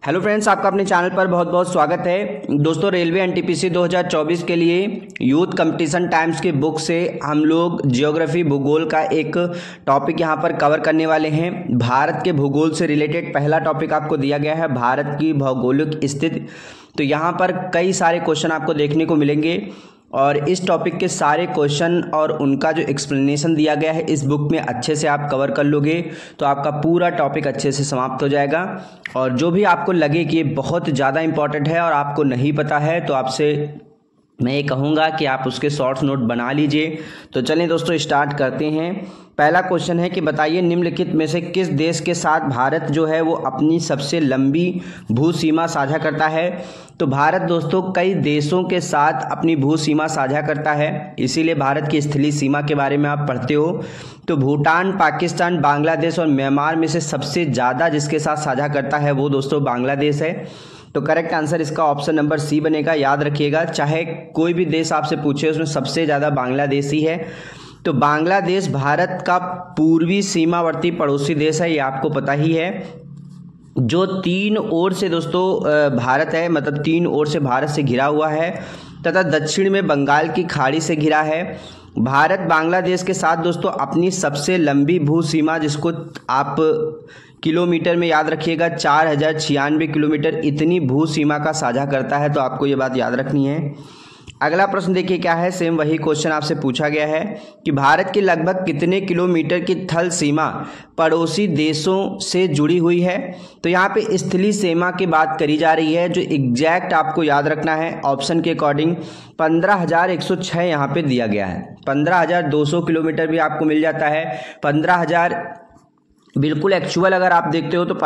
Hello friends, आपका अपने channel पर बहुत बहुत स्वागत है। दोस्तों, रेलवे एनटीपीसी 2024 के लिए यूथ कंपटीशन टाइम्स की बुक से हम लोग ज्योग्राफी भूगोल का एक टॉपिक यहां पर कवर करने वाले हैं। भारत के भूगोल से रिलेटेड पहला टॉपिक आपको दिया गया है, भारत की भौगोलिक स्थिति। तो यहां पर कई सारे क्वेश्चन आपको देखने को मिलेंगे और इस टॉपिक के सारे क्वेश्चन और उनका जो एक्सप्लेनेशन दिया गया है इस बुक में अच्छे से आप कवर कर लोगे तो आपका पूरा टॉपिक अच्छे से समाप्त हो जाएगा। और जो भी आपको लगे कि ये बहुत ज़्यादा इंपॉर्टेंट है और आपको नहीं पता है तो आपसे मैं ये कहूँगा कि आप उसके शॉर्ट्स नोट बना लीजिए। तो चलें दोस्तों, स्टार्ट करते हैं। पहला क्वेश्चन है कि बताइए निम्नलिखित में से किस देश के साथ भारत जो है वो अपनी सबसे लंबी भू सीमा साझा करता है। तो भारत दोस्तों कई देशों के साथ अपनी भू सीमा साझा करता है, इसीलिए भारत की स्थलीय सीमा के बारे में आप पढ़ते हो। तो भूटान, पाकिस्तान, बांग्लादेश और म्यांमार में से सबसे ज़्यादा जिसके साथ साझा करता है वो दोस्तों बांग्लादेश है। तो करेक्ट आंसर इसका ऑप्शन नंबर सी बनेगा। याद रखिएगा, चाहे कोई भी देश आपसे पूछे उसमें सबसे ज़्यादा बांग्लादेश ही है। तो बांग्लादेश भारत का पूर्वी सीमावर्ती पड़ोसी देश है, ये आपको पता ही है, जो तीन ओर से दोस्तों भारत है, मतलब तीन ओर से भारत से घिरा हुआ है तथा दक्षिण में बंगाल की खाड़ी से घिरा है। भारत बांग्लादेश के साथ दोस्तों अपनी सबसे लंबी भू सीमा, जिसको आप किलोमीटर में याद रखिएगा, 4096 किलोमीटर इतनी भू सीमा का साझा करता है। तो आपको ये बात याद रखनी है। अगला प्रश्न देखिए क्या है, सेम वही क्वेश्चन आपसे पूछा गया है कि भारत की लगभग कितने किलोमीटर की थल सीमा पड़ोसी देशों से जुड़ी हुई है। तो यहाँ पे स्थलीय सीमा की बात करी जा रही है, जो एग्जैक्ट आपको याद रखना है ऑप्शन के अकॉर्डिंग 15,106 यहाँ पे दिया गया है। 15,200 किलोमीटर भी आपको मिल जाता है, 15,000 बिल्कुल एक्चुअल अगर आप देखते हो तो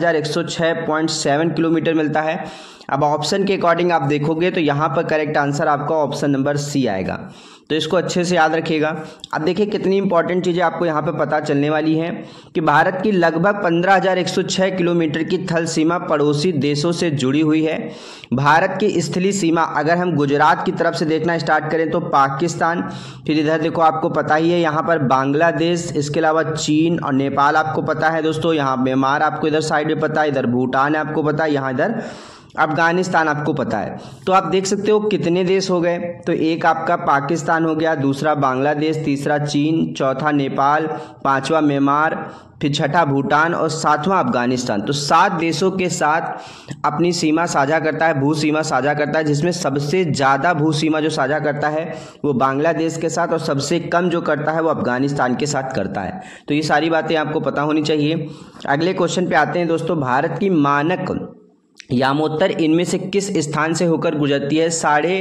15,106.7 किलोमीटर मिलता है। अब ऑप्शन के अकॉर्डिंग आप देखोगे तो यहाँ पर करेक्ट आंसर आपका ऑप्शन नंबर सी आएगा। तो इसको अच्छे से याद रखिएगा। अब देखिए कितनी इंपॉर्टेंट चीज़ें आपको यहाँ पे पता चलने वाली हैं कि भारत की लगभग 15,106 किलोमीटर की थल सीमा पड़ोसी देशों से जुड़ी हुई है। भारत की स्थलीय सीमा अगर हम गुजरात की तरफ से देखना स्टार्ट करें तो पाकिस्तान, फिर इधर देखो आपको पता ही है यहाँ पर बांग्लादेश, इसके अलावा चीन और नेपाल आपको पता है दोस्तों, यहाँ म्यांमार आपको इधर साइड में पता है, इधर भूटान आपको पता है, यहाँ इधर अफगानिस्तान आपको पता है। तो आप देख सकते हो कितने देश हो गए। तो एक आपका पाकिस्तान हो गया, दूसरा बांग्लादेश, तीसरा चीन, चौथा नेपाल, पांचवा म्यांमार, फिर छठा भूटान और सातवां अफगानिस्तान। तो 7 देशों के साथ अपनी सीमा साझा करता है, भू सीमा साझा करता है, जिसमें सबसे ज़्यादा भू सीमा जो साझा करता है वो बांग्लादेश के साथ और सबसे कम जो करता है वो अफगानिस्तान के साथ करता है। तो ये सारी बातें आपको पता होनी चाहिए। अगले क्वेश्चन पे आते हैं दोस्तों। भारत की मानक यामोत्तर इनमें से किस स्थान से होकर गुजरती है।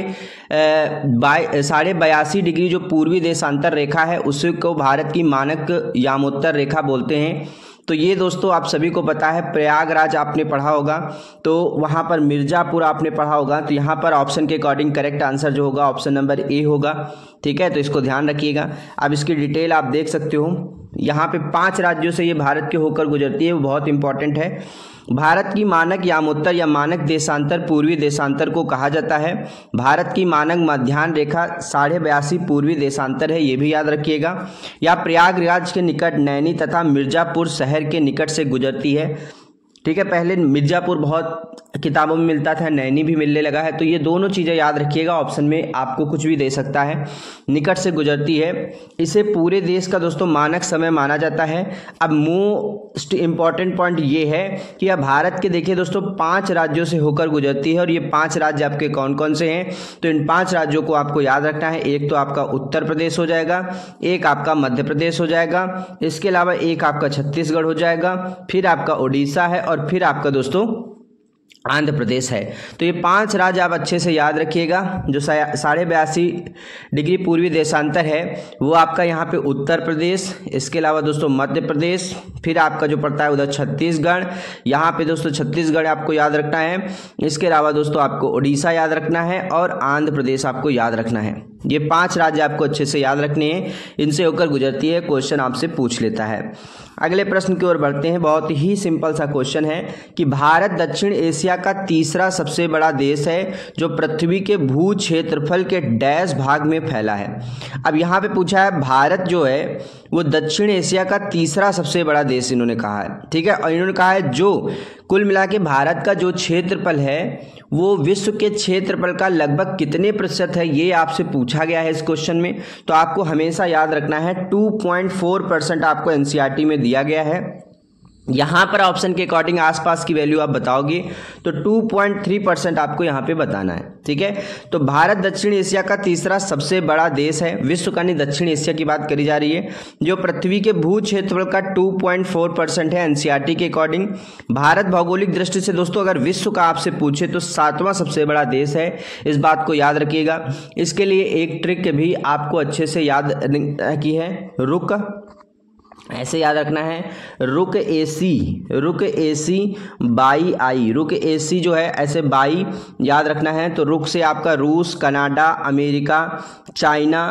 82.5 डिग्री जो पूर्वी देशांतर रेखा है उसी को भारत की मानक यामोत्तर रेखा बोलते हैं। तो ये दोस्तों आप सभी को पता है, प्रयागराज आपने पढ़ा होगा, तो वहाँ पर मिर्ज़ापुर आपने पढ़ा होगा। तो यहाँ पर ऑप्शन के अकॉर्डिंग करेक्ट आंसर जो होगा ऑप्शन नंबर ए होगा। ठीक है, तो इसको ध्यान रखिएगा। अब इसकी डिटेल आप देख सकते हो, यहाँ पे 5 राज्यों से ये भारत के होकर गुजरती है, वो बहुत इंपॉर्टेंट है। भारत की मानक यामोत्तर या मानक देशांतर पूर्वी देशांतर को कहा जाता है। भारत की मानक मध्याह्न रेखा 82.5 पूर्वी देशांतर है, ये भी याद रखिएगा। या प्रयागराज के निकट नैनी तथा मिर्ज़ापुर शहर के निकट से गुजरती है। ठीक है, पहले मिर्ज़ापुर बहुत किताबों में मिलता था, नैनी भी मिलने लगा है। तो ये दोनों चीज़ें याद रखिएगा, ऑप्शन में आपको कुछ भी दे सकता है। निकट से गुजरती है, इसे पूरे देश का दोस्तों मानक समय माना जाता है। अब मोस्ट इम्पॉर्टेंट पॉइंट ये है कि अब भारत के देखिए दोस्तों 5 राज्यों से होकर गुजरती है और ये 5 राज्य आपके कौन कौन से हैं। तो इन 5 राज्यों को आपको याद रखना है। एक तो आपका उत्तर प्रदेश हो जाएगा, एक आपका मध्य प्रदेश हो जाएगा, इसके अलावा एक आपका छत्तीसगढ़ हो जाएगा, फिर आपका उड़ीसा है और फिर आपका दोस्तों आंध्र प्रदेश है। तो ये 5 राज्य आप अच्छे से याद रखिएगा। जो 82.5 डिग्री पूर्वी देशांतर है वो आपका यहाँ पे उत्तर प्रदेश, इसके अलावा दोस्तों मध्य प्रदेश, फिर आपका जो पड़ता है उधर छत्तीसगढ़, यहाँ पे दोस्तों छत्तीसगढ़ आपको याद रखना है, इसके अलावा दोस्तों आपको उड़ीसा याद रखना है और आंध्र प्रदेश आपको याद रखना है। ये 5 राज्य आपको अच्छे से याद रखने हैं, इनसे होकर गुजरती है, क्वेश्चन आपसे पूछ लेता है। अगले प्रश्न की ओर बढ़ते हैं। बहुत ही सिंपल सा क्वेश्चन है कि भारत दक्षिण एशिया का तीसरा सबसे बड़ा देश है जो पृथ्वी के भू क्षेत्रफल के डैश भाग में फैला है। अब यहाँ पे पूछा है भारत जो है वो दक्षिण एशिया का तीसरा सबसे बड़ा देश इन्होंने कहा है, ठीक है। और इन्होंने कहा है जो कुल मिला के भारत का जो क्षेत्रफल है वो विश्व के क्षेत्रफल का लगभग कितने प्रतिशत है, ये आपसे पूछा गया है इस क्वेश्चन में। तो आपको हमेशा याद रखना है 2.4% आपको एनसीईआरटी में दिया गया है। यहाँ पर ऑप्शन के अकॉर्डिंग आसपास की वैल्यू आप बताओगे तो 2.3% आपको यहाँ पे बताना है, ठीक है। तो भारत दक्षिण एशिया का तीसरा सबसे बड़ा देश है, विश्व का नहीं दक्षिण एशिया की बात करी जा रही है, जो पृथ्वी के भू क्षेत्रफल का 2.4% है एनसीईआरटी के अकॉर्डिंग। भारत भौगोलिक दृष्टि से दोस्तों अगर विश्व का आपसे पूछे तो 7वां सबसे बड़ा देश है, इस बात को याद रखिएगा। इसके लिए एक ट्रिक भी आपको अच्छे से याद की है, रुक, ऐसे याद रखना है, रुक एसी बाई आई, रुक एसी जो है ऐसे बाई याद रखना है। तो रुक से आपका रूस, Canada, America, China,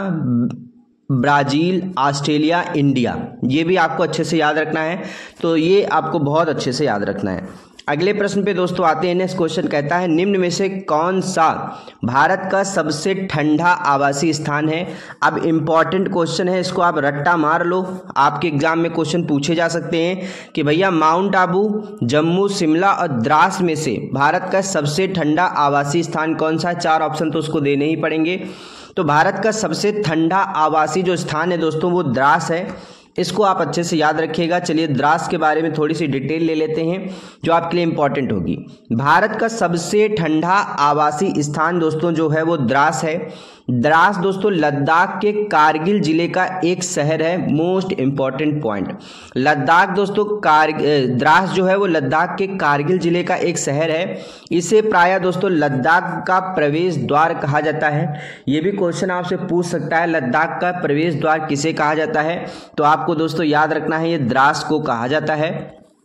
Brazil, Australia, India, ये भी आपको अच्छे से याद रखना है। तो ये आपको बहुत अच्छे से याद रखना है। अगले प्रश्न पे दोस्तों आते हैं। नेक्स्ट क्वेश्चन कहता है निम्न में से कौन सा भारत का सबसे ठंडा आवासीय स्थान है। अब इम्पॉर्टेंट क्वेश्चन है, इसको आप रट्टा मार लो, आपके एग्जाम में क्वेश्चन पूछे जा सकते हैं कि भैया माउंट आबू, जम्मू, शिमला और द्रास में से भारत का सबसे ठंडा आवासीय स्थान कौन सा है। 4 ऑप्शन तो उसको देने ही पड़ेंगे। तो भारत का सबसे ठंडा आवासीय जो स्थान है दोस्तों वो द्रास है, इसको आप अच्छे से याद रखिएगा। चलिए द्रास के बारे में थोड़ी सी डिटेल ले लेते हैं जो आपके लिए इंपॉर्टेंट होगी। भारत का सबसे ठंडा आवासीय स्थान दोस्तों जो है वो द्रास है। द्रास दोस्तों लद्दाख के कारगिल जिले का एक शहर है, मोस्ट इंपॉर्टेंट पॉइंट। लद्दाख दोस्तों द्रास जो है वो लद्दाख के कारगिल जिले का एक शहर है। इसे प्रायः दोस्तों लद्दाख का प्रवेश द्वार कहा जाता है। ये भी क्वेश्चन आपसे पूछ सकता है, लद्दाख का प्रवेश द्वार किसे कहा जाता है। तो आपको दोस्तों याद रखना है ये द्रास को कहा जाता है।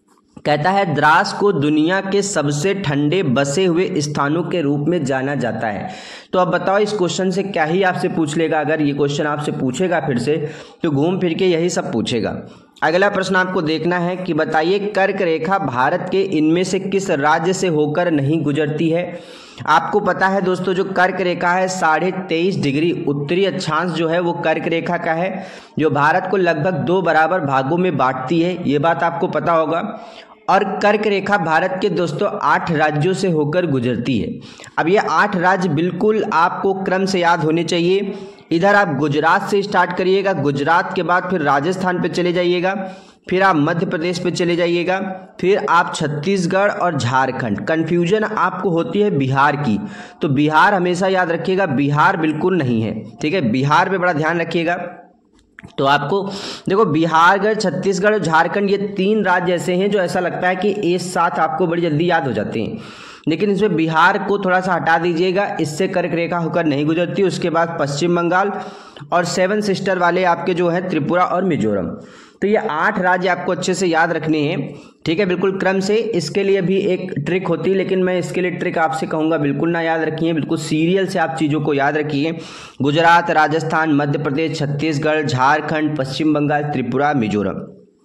कहता है द्रास को दुनिया के सबसे ठंडे बसे हुए स्थानों के रूप में जाना जाता है। तो अब बताओ इस क्वेश्चन से क्या ही आपसे पूछ लेगा, अगर ये क्वेश्चन आपसे पूछेगा फिर से तो घूम फिर के यही सब पूछेगा। अगला प्रश्न आपको देखना है कि बताइए कर्क रेखा भारत के इनमें से किस राज्य से होकर नहीं गुजरती है। आपको पता है दोस्तों जो कर्क रेखा है 23.5 डिग्री उत्तरी अक्षांश जो है वो कर्क रेखा का है, जो भारत को लगभग 2 बराबर भागों में बांटती है, ये बात आपको पता होगा। और कर्क रेखा भारत के दोस्तों 8 राज्यों से होकर गुजरती है। अब ये 8 राज्य बिल्कुल आपको क्रम से याद होने चाहिए। इधर आप गुजरात से स्टार्ट करिएगा, गुजरात के बाद फिर राजस्थान पे चले जाइएगा, फिर आप मध्य प्रदेश पे चले जाइएगा, फिर आप छत्तीसगढ़ और झारखंड। कन्फ्यूजन आपको होती है बिहार की, तो बिहार हमेशा याद रखिएगा, बिहार बिल्कुल नहीं है, ठीक है। बिहार पे बड़ा ध्यान रखिएगा। तो आपको देखो बिहार, छत्तीसगढ़ और झारखंड ये 3 राज्य ऐसे हैं जो ऐसा लगता है कि एक साथ आपको बड़ी जल्दी याद हो जाते हैं, लेकिन इसमें बिहार को थोड़ा सा हटा दीजिएगा, इससे कर्क रेखा होकर नहीं गुजरती। उसके बाद पश्चिम बंगाल और 7 सिस्टर वाले आपके जो हैं त्रिपुरा और मिजोरम। तो ये 8 राज्य आपको अच्छे से याद रखने हैं, ठीक है, बिल्कुल क्रम से। इसके लिए भी एक ट्रिक होती है, लेकिन मैं इसके लिए ट्रिक आपसे कहूँगा बिल्कुल ना याद रखिए, बिल्कुल सीरियल से आप चीज़ों को याद रखिए। गुजरात, राजस्थान, मध्य प्रदेश, छत्तीसगढ़, झारखंड, पश्चिम बंगाल, त्रिपुरा, मिजोरम,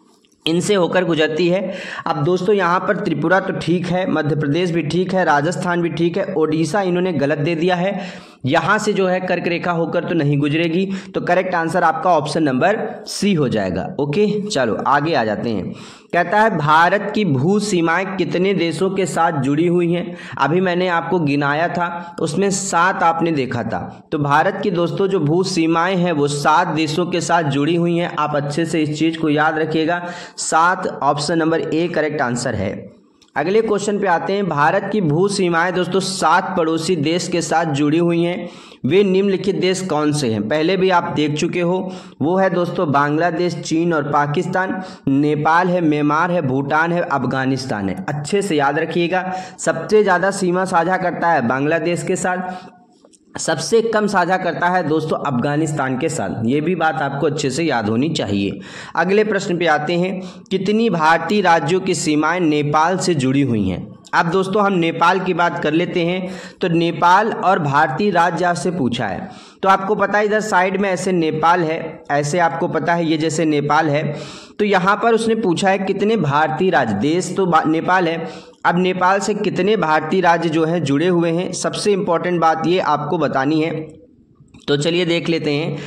इनसे होकर गुजरती है। अब दोस्तों यहाँ पर त्रिपुरा तो ठीक है, मध्य प्रदेश भी ठीक है, राजस्थान भी ठीक है, ओडिशा इन्होंने गलत दे दिया है, यहाँ से जो है कर्क रेखा होकर तो नहीं गुजरेगी। तो करेक्ट आंसर आपका ऑप्शन नंबर सी हो जाएगा। ओके चलो आगे आ जाते हैं। कहता है भारत की भू सीमाएं कितने देशों के साथ जुड़ी हुई हैं। अभी मैंने आपको गिनाया था, उसमें 7 आपने देखा था। तो भारत की दोस्तों जो भू सीमाएं हैं वो 7 देशों के साथ जुड़ी हुई हैं। आप अच्छे से इस चीज़ को याद रखिएगा, 7 option number A correct answer है। अगले क्वेश्चन पे आते हैं। भारत की भू सीमाएं दोस्तों 7 पड़ोसी देश के साथ जुड़ी हुई हैं। वे निम्नलिखित देश कौन से हैं। पहले भी आप देख चुके हो, वो है दोस्तों बांग्लादेश, चीन और पाकिस्तान, नेपाल है, म्यांमार है, भूटान है, अफगानिस्तान है। अच्छे से याद रखिएगा, सबसे ज़्यादा सीमा साझा करता है बांग्लादेश के साथ, सबसे कम साझा करता है दोस्तों अफगानिस्तान के साथ। ये भी बात आपको अच्छे से याद होनी चाहिए। अगले प्रश्न पे आते हैं। कितनी भारतीय राज्यों की सीमाएं नेपाल से जुड़ी हुई हैं। अब दोस्तों हम नेपाल की बात कर लेते हैं। तो नेपाल और भारतीय राज्य आपसे पूछा है, तो आपको पता है इधर साइड में ऐसे नेपाल है, ऐसे आपको पता है ये जैसे नेपाल है। तो यहाँ पर उसने पूछा है कितने भारतीय राज्य, देश तो नेपाल है, अब नेपाल से कितने भारतीय राज्य जो हैं जुड़े हुए हैं। सबसे इम्पोर्टेंट बात ये आपको बतानी है। तो चलिए देख लेते हैं।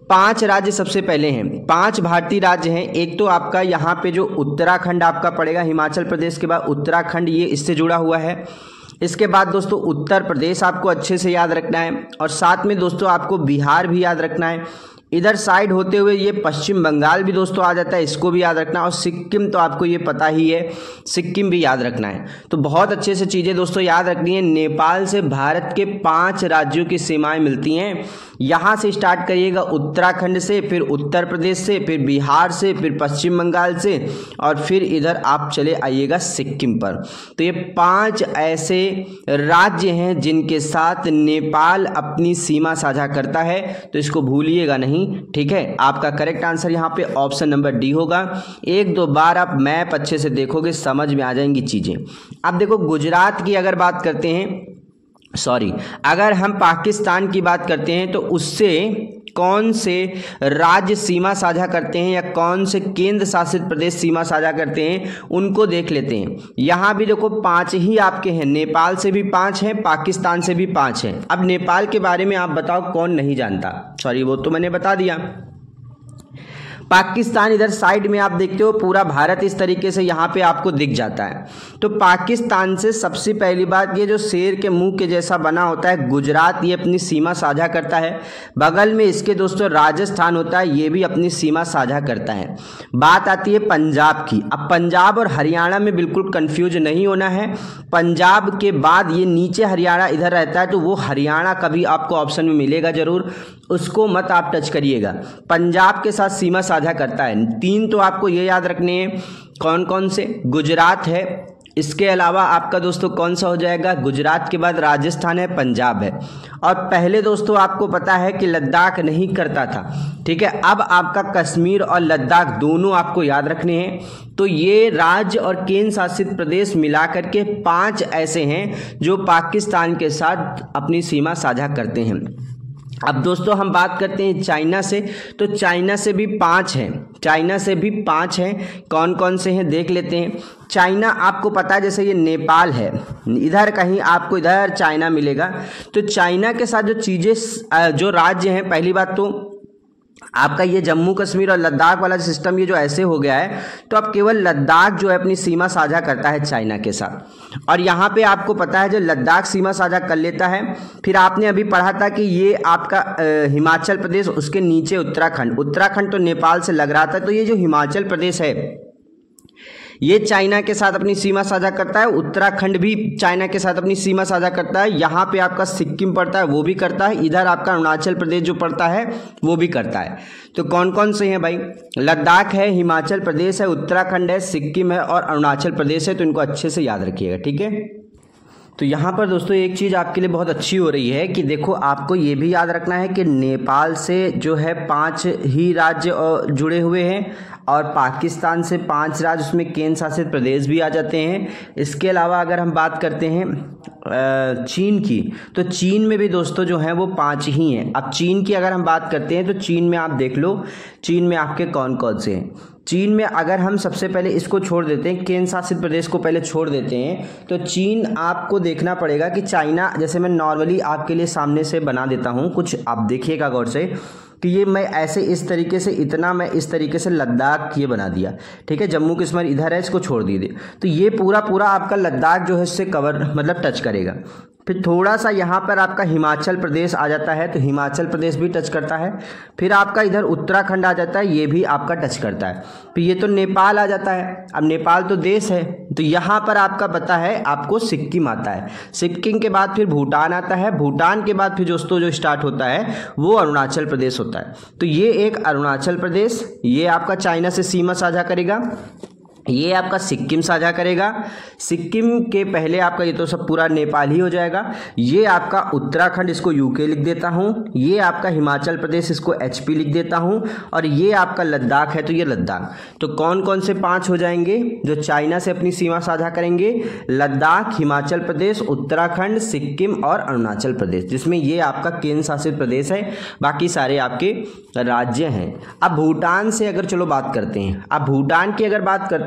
5 राज्य सबसे पहले हैं, 5 भारतीय राज्य हैं। एक तो आपका यहाँ पे जो उत्तराखंड आपका पड़ेगा, हिमाचल प्रदेश के बाद उत्तराखंड, ये इससे जुड़ा हुआ है। इसके बाद दोस्तों उत्तर प्रदेश आपको अच्छे से याद रखना है, और साथ में दोस्तों आपको बिहार भी याद रखना है। इधर साइड होते हुए ये पश्चिम बंगाल भी दोस्तों आ जाता है, इसको भी याद रखना, और सिक्किम तो आपको ये पता ही है, सिक्किम भी याद रखना है। तो बहुत अच्छे से चीज़ें दोस्तों याद रखनी है। नेपाल से भारत के 5 राज्यों की सीमाएं मिलती हैं। यहाँ से स्टार्ट करिएगा उत्तराखंड से, फिर उत्तर प्रदेश से, फिर बिहार से, फिर पश्चिम बंगाल से, और फिर इधर आप चले आइएगा सिक्किम पर। तो ये 5 ऐसे राज्य हैं जिनके साथ नेपाल अपनी सीमा साझा करता है, तो इसको भूलिएगा नहीं, ठीक है। आपका करेक्ट आंसर यहाँ पे ऑप्शन नंबर डी होगा। 1-2 बार आप मैप अच्छे से देखोगे, समझ में आ जाएंगी चीज़ें। अब देखो गुजरात की अगर बात करते हैं, अगर हम पाकिस्तान की बात करते हैं, तो उससे कौन से राज्य सीमा साझा करते हैं या कौन से केंद्र शासित प्रदेश सीमा साझा करते हैं, उनको देख लेते हैं। यहाँ भी देखो 5 ही आपके हैं, नेपाल से भी 5 हैं, पाकिस्तान से भी 5 हैं। अब नेपाल के बारे में आप बताओ कौन नहीं जानता, वो तो मैंने बता दिया। पाकिस्तान इधर साइड में आप देखते हो, पूरा भारत इस तरीके से यहाँ पे आपको दिख जाता है। तो पाकिस्तान से सबसे पहली बात, ये जो शेर के मुंह के जैसा बना होता है गुजरात, ये अपनी सीमा साझा करता है। बगल में इसके दोस्तों राजस्थान होता है, ये भी अपनी सीमा साझा करता है। बात आती है पंजाब की। अब पंजाब और हरियाणा में बिल्कुल कंफ्यूज नहीं होना है। पंजाब के बाद ये नीचे हरियाणा इधर रहता है, तो वो हरियाणा कभी आपको ऑप्शन में मिलेगा जरूर, उसको मत आप टच करिएगा। पंजाब के साथ सीमा साझा करता है। 3 तो आपको ये याद रखने हैं, कौन कौन से, गुजरात है, इसके अलावा आपका दोस्तों कौन सा हो जाएगा, गुजरात के बाद राजस्थान है, पंजाब है। और पहले दोस्तों आपको पता है कि लद्दाख नहीं करता था, ठीक है। अब आपका कश्मीर और लद्दाख दोनों आपको याद रखने हैं। तो ये राज्य और केंद्र शासित प्रदेश मिलाकर के 5 ऐसे हैं जो पाकिस्तान के साथ अपनी सीमा साझा करते हैं। अब दोस्तों हम बात करते हैं चाइना से, तो चाइना से भी 5 हैं, चाइना से भी 5 हैं। कौन कौन से हैं देख लेते हैं। चाइना आपको पता है, जैसे ये नेपाल है, इधर कहीं आपको इधर चाइना मिलेगा। तो चाइना के साथ जो चीज़ें, जो राज्य हैं, पहली बात तो आपका ये जम्मू कश्मीर और लद्दाख वाला सिस्टम ये जो ऐसे हो गया है, तो अब केवल लद्दाख जो है अपनी सीमा साझा करता है चाइना के साथ। और यहाँ पे आपको पता है जो लद्दाख सीमा साझा कर लेता है, फिर आपने अभी पढ़ा था कि ये आपका हिमाचल प्रदेश, उसके नीचे उत्तराखंड, उत्तराखंड तो नेपाल से लग रहा था, तो ये जो हिमाचल प्रदेश है ये चाइना के साथ अपनी सीमा साझा करता है। उत्तराखंड भी चाइना के साथ अपनी सीमा साझा करता है। यहाँ पे आपका सिक्किम पड़ता है, वो भी करता है। इधर आपका अरुणाचल प्रदेश जो पड़ता है वो भी करता है। तो कौन कौन से हैं भाई, लद्दाख है, हिमाचल प्रदेश है, उत्तराखंड है, सिक्किम है और अरुणाचल प्रदेश है। तो इनको अच्छे से याद रखिएगा, ठीक है। तो यहाँ पर दोस्तों एक चीज़ आपके लिए बहुत अच्छी हो रही है कि देखो आपको ये भी याद रखना है कि नेपाल से जो है 5 ही राज्य जुड़े हुए हैं, और पाकिस्तान से 5 राज्य, उसमें केंद्र शासित प्रदेश भी आ जाते हैं। इसके अलावा अगर हम बात करते हैं चीन की, तो चीन में भी दोस्तों जो हैं वो 5 ही हैं। अब चीन की अगर हम बात करते हैं, तो चीन में आप देख लो, चीन में आपके कौन कौन से हैं। चीन में अगर हम सबसे पहले इसको छोड़ देते हैं, केंद्र शासित प्रदेश को पहले छोड़ देते हैं, तो चीन आपको देखना पड़ेगा कि चाइना, जैसे मैं नॉर्मली आपके लिए सामने से बना देता हूँ कुछ, आप देखिएगा गौर से कि ये मैं ऐसे इस तरीके से, इतना मैं इस तरीके से लद्दाख ये बना दिया, ठीक है। जम्मू कश्मीर इधर है, इसको छोड़ दीजिए, तो ये पूरा आपका लद्दाख जो है इससे कवर मतलब टच करेगा। फिर थोड़ा सा यहाँ पर आपका हिमाचल प्रदेश आ जाता है, तो हिमाचल प्रदेश भी टच करता है। फिर आपका इधर उत्तराखंड आ जाता है, ये भी आपका टच करता है। फिर ये तो नेपाल आ जाता है। अब नेपाल तो देश है, तो यहाँ पर आपका पता है आपको सिक्किम आता है। सिक्किम के बाद फिर भूटान आता है। भूटान के बाद फिर दोस्तों जो स्टार्ट होता है वो अरुणाचल प्रदेश होता है। तो ये एक अरुणाचल प्रदेश, ये आपका चाइना से सीमा साझा करेगा, ये आपका सिक्किम साझा करेगा। सिक्किम के पहले आपका ये तो सब पूरा नेपाल ही हो जाएगा। ये आपका उत्तराखंड, इसको यूके लिख देता हूँ। ये आपका हिमाचल प्रदेश, इसको एचपी लिख देता हूँ। और ये आपका लद्दाख है, तो ये लद्दाख। तो कौन कौन से 5 हो जाएंगे जो चाइना से अपनी सीमा साझा करेंगे, लद्दाख, हिमाचल प्रदेश, उत्तराखंड, सिक्किम और अरुणाचल प्रदेश, जिसमें ये आपका केंद्र शासित प्रदेश है, बाकी सारे आपके राज्य हैं। अब भूटान से अगर चलो बात करते हैं, अब भूटान की अगर बात करते हैं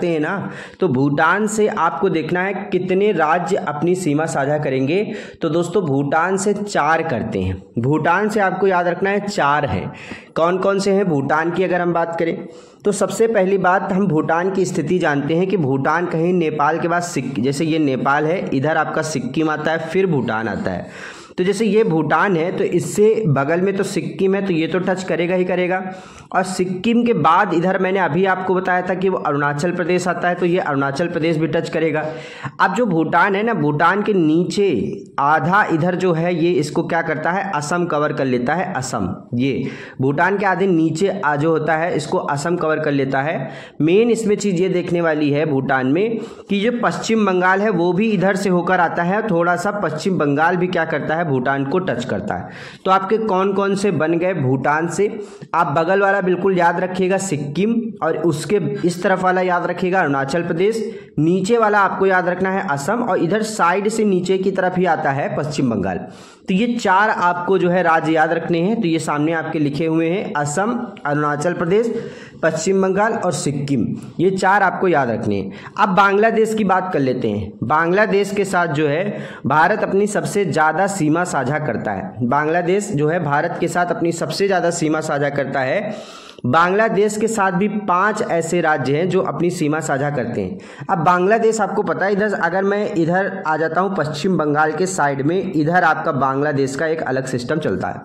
हैं ना, तो भूटान से आपको देखना है कितने राज्य अपनी सीमा साझा करेंगे। तो दोस्तों भूटान से 4 करते हैं, भूटान से आपको याद रखना है 4 हैं। कौन कौन से हैं भूटान की अगर हम बात करें तो सबसे पहली बात हम भूटान की स्थिति जानते हैं कि भूटान कहीं नेपाल के बाद जैसे ये नेपाल है, इधर आपका सिक्किम आता है, फिर भूटान आता है। तो जैसे ये भूटान है तो इससे बगल में तो सिक्किम है, तो ये तो टच करेगा ही करेगा। और सिक्किम के बाद इधर मैंने अभी आपको बताया था कि वो अरुणाचल प्रदेश आता है, तो ये अरुणाचल प्रदेश भी टच करेगा। अब जो भूटान है ना, भूटान के नीचे आधा इधर जो है ये इसको क्या करता है, असम कवर कर लेता है। असम, ये भूटान के आधे नीचे जो होता है इसको असम कवर कर लेता है। मेन इसमें चीज़ ये देखने वाली है भूटान में कि जो पश्चिम बंगाल है वो भी इधर से होकर आता है, थोड़ा सा पश्चिम बंगाल भी क्या करता है, भूटान को टच करता है। तो आपके कौन कौन से बन गए भूटान से, आप बगल वाला बिल्कुल याद रखिएगा सिक्किम, और उसके इस तरफ वाला याद रखिएगा अरुणाचल प्रदेश, नीचे वाला आपको याद रखना है असम, और इधर साइड से नीचे की तरफ ही आता है पश्चिम बंगाल। तो ये 4 आपको जो है राज्य याद रखने हैं। तो ये सामने आपके लिखे हुए हैं, असम, अरुणाचल प्रदेश, पश्चिम बंगाल और सिक्किम, ये 4 आपको याद रखने हैं। अब बांग्लादेश की बात कर लेते हैं। बांग्लादेश के साथ जो है भारत अपनी सबसे ज़्यादा सीमा साझा करता है। बांग्लादेश जो है भारत के साथ अपनी सबसे ज़्यादा सीमा साझा करता है। बांग्लादेश के साथ भी 5 ऐसे राज्य हैं जो अपनी सीमा साझा करते हैं। अब बांग्लादेश आपको पता है, इधर अगर मैं इधर आ जाता हूँ पश्चिम बंगाल के साइड में, इधर आपका बांग्लादेश का एक अलग सिस्टम चलता है।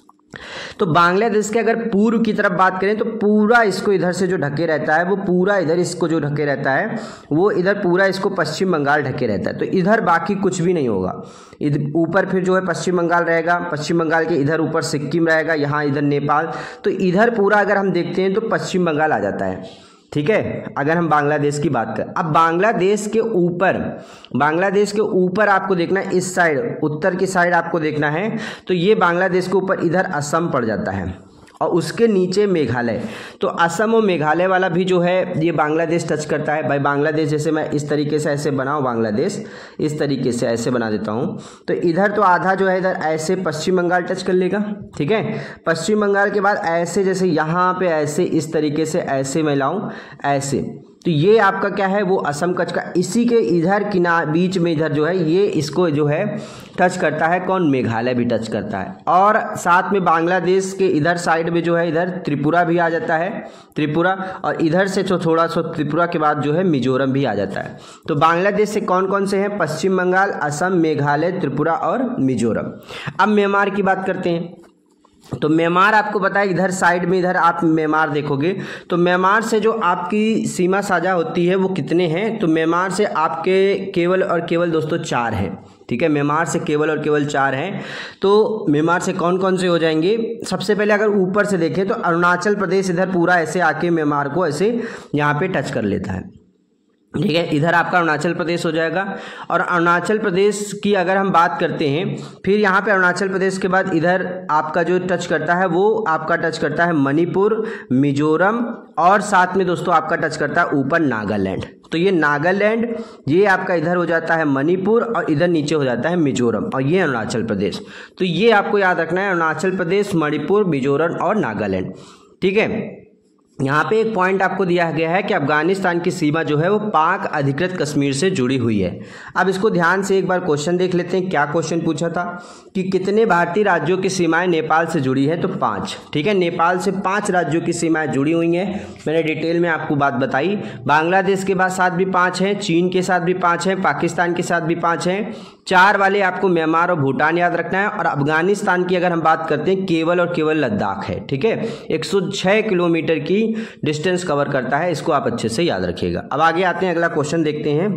तो बांग्लादेश के अगर पूर्व की तरफ बात करें तो पूरा इसको इधर से जो ढके रहता है वो पूरा इधर इसको जो ढके रहता है वो इधर पूरा इसको पश्चिम बंगाल ढके रहता है। तो इधर बाकी कुछ भी नहीं होगा। इधर ऊपर फिर जो है पश्चिम बंगाल रहेगा, पश्चिम बंगाल के इधर ऊपर सिक्किम रहेगा, यहाँ इधर नेपाल। तो इधर पूरा अगर हम देखते हैं तो पश्चिम बंगाल आ जाता है। ठीक है, अगर हम बांग्लादेश की बात करें, अब बांग्लादेश के ऊपर आपको देखना है, इस साइड उत्तर की साइड आपको देखना है। तो ये बांग्लादेश के ऊपर इधर असम पड़ जाता है और उसके नीचे मेघालय। तो असम और मेघालय वाला भी जो है ये बांग्लादेश टच करता है। भाई बांग्लादेश जैसे मैं इस तरीके से ऐसे बनाऊँ, बांग्लादेश इस तरीके से ऐसे बना देता हूँ, तो इधर तो आधा जो है इधर ऐसे पश्चिम बंगाल टच कर लेगा। ठीक है, पश्चिम बंगाल के बाद ऐसे जैसे यहाँ पे ऐसे इस तरीके से ऐसे मैं लाऊँ ऐसे, तो ये आपका क्या है वो असम कच का, इसी के इधर बीच में इधर जो है ये इसको जो है टच करता है। कौन? मेघालय भी टच करता है। और साथ में बांग्लादेश के इधर साइड में जो है इधर त्रिपुरा भी आ जाता है, त्रिपुरा, और इधर से तो थोड़ा सा त्रिपुरा के बाद जो है मिजोरम भी आ जाता है। तो बांग्लादेश से कौन कौन से हैं? पश्चिम बंगाल, असम, मेघालय, त्रिपुरा और मिजोरम। अब म्यांमार की बात करते हैं। तो म्यांमार आपको पता है इधर साइड में, इधर आप म्यांमार देखोगे तो म्यांमार से जो आपकी सीमा साझा होती है वो कितने हैं? तो म्यांमार से आपके केवल और केवल दोस्तों 4 हैं। ठीक है, म्यांमार से केवल और केवल 4 हैं। तो म्यांमार से कौन कौन से हो जाएंगे? सबसे पहले अगर ऊपर से देखें तो अरुणाचल प्रदेश इधर पूरा ऐसे आके म्यांमार को ऐसे यहाँ पे टच कर लेता है। ठीक है, इधर आपका अरुणाचल प्रदेश हो जाएगा। और अरुणाचल प्रदेश की अगर हम बात करते हैं, फिर यहाँ पे अरुणाचल प्रदेश के बाद इधर आपका जो टच करता है वो आपका टच करता है मणिपुर, मिजोरम, और साथ में दोस्तों आपका टच करता है ऊपर नागालैंड। तो ये नागालैंड, ये आपका इधर हो जाता है मणिपुर, और इधर नीचे हो जाता है मिजोरम, और ये अरुणाचल प्रदेश। तो ये आपको याद रखना है, अरुणाचल प्रदेश, मणिपुर, मिजोरम और नागालैंड। ठीक है, यहाँ पे एक पॉइंट आपको दिया गया है कि अफगानिस्तान की सीमा जो है वो पाक अधिकृत कश्मीर से जुड़ी हुई है। अब इसको ध्यान से एक बार क्वेश्चन देख लेते हैं। क्या क्वेश्चन पूछा था कि कितने भारतीय राज्यों की सीमाएं नेपाल से जुड़ी है? तो 5। ठीक है, नेपाल से 5 राज्यों की सीमाएं जुड़ी हुई हैं। मैंने डिटेल में आपको बात बताई। बांग्लादेश के साथ भी 5 हैं, चीन के साथ भी 5 हैं, पाकिस्तान के साथ भी 5 हैं। 4 वाले आपको म्यांमार और भूटान याद रखना है। और अफगानिस्तान की अगर हम बात करते हैं, केवल और केवल लद्दाख है। ठीक है, 106 किलोमीटर की डिस्टेंस कवर करता है, इसको आप अच्छे से याद रखिएगा। अब आगे आते हैं, अगला क्वेश्चन देखते हैं।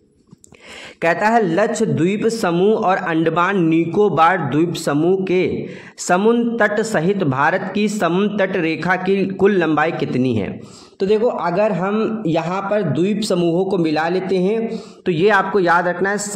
कहता है लक्षद्वीप समूह और अंडमान निकोबार द्वीप समूह के समुद्र तट सहित भारत की समुद्र तट रेखा की कुल लंबाई कितनी है? तो देखो, अगर हम यहाँ पर द्वीप समूहों को मिला लेते हैं तो ये आपको याद रखना है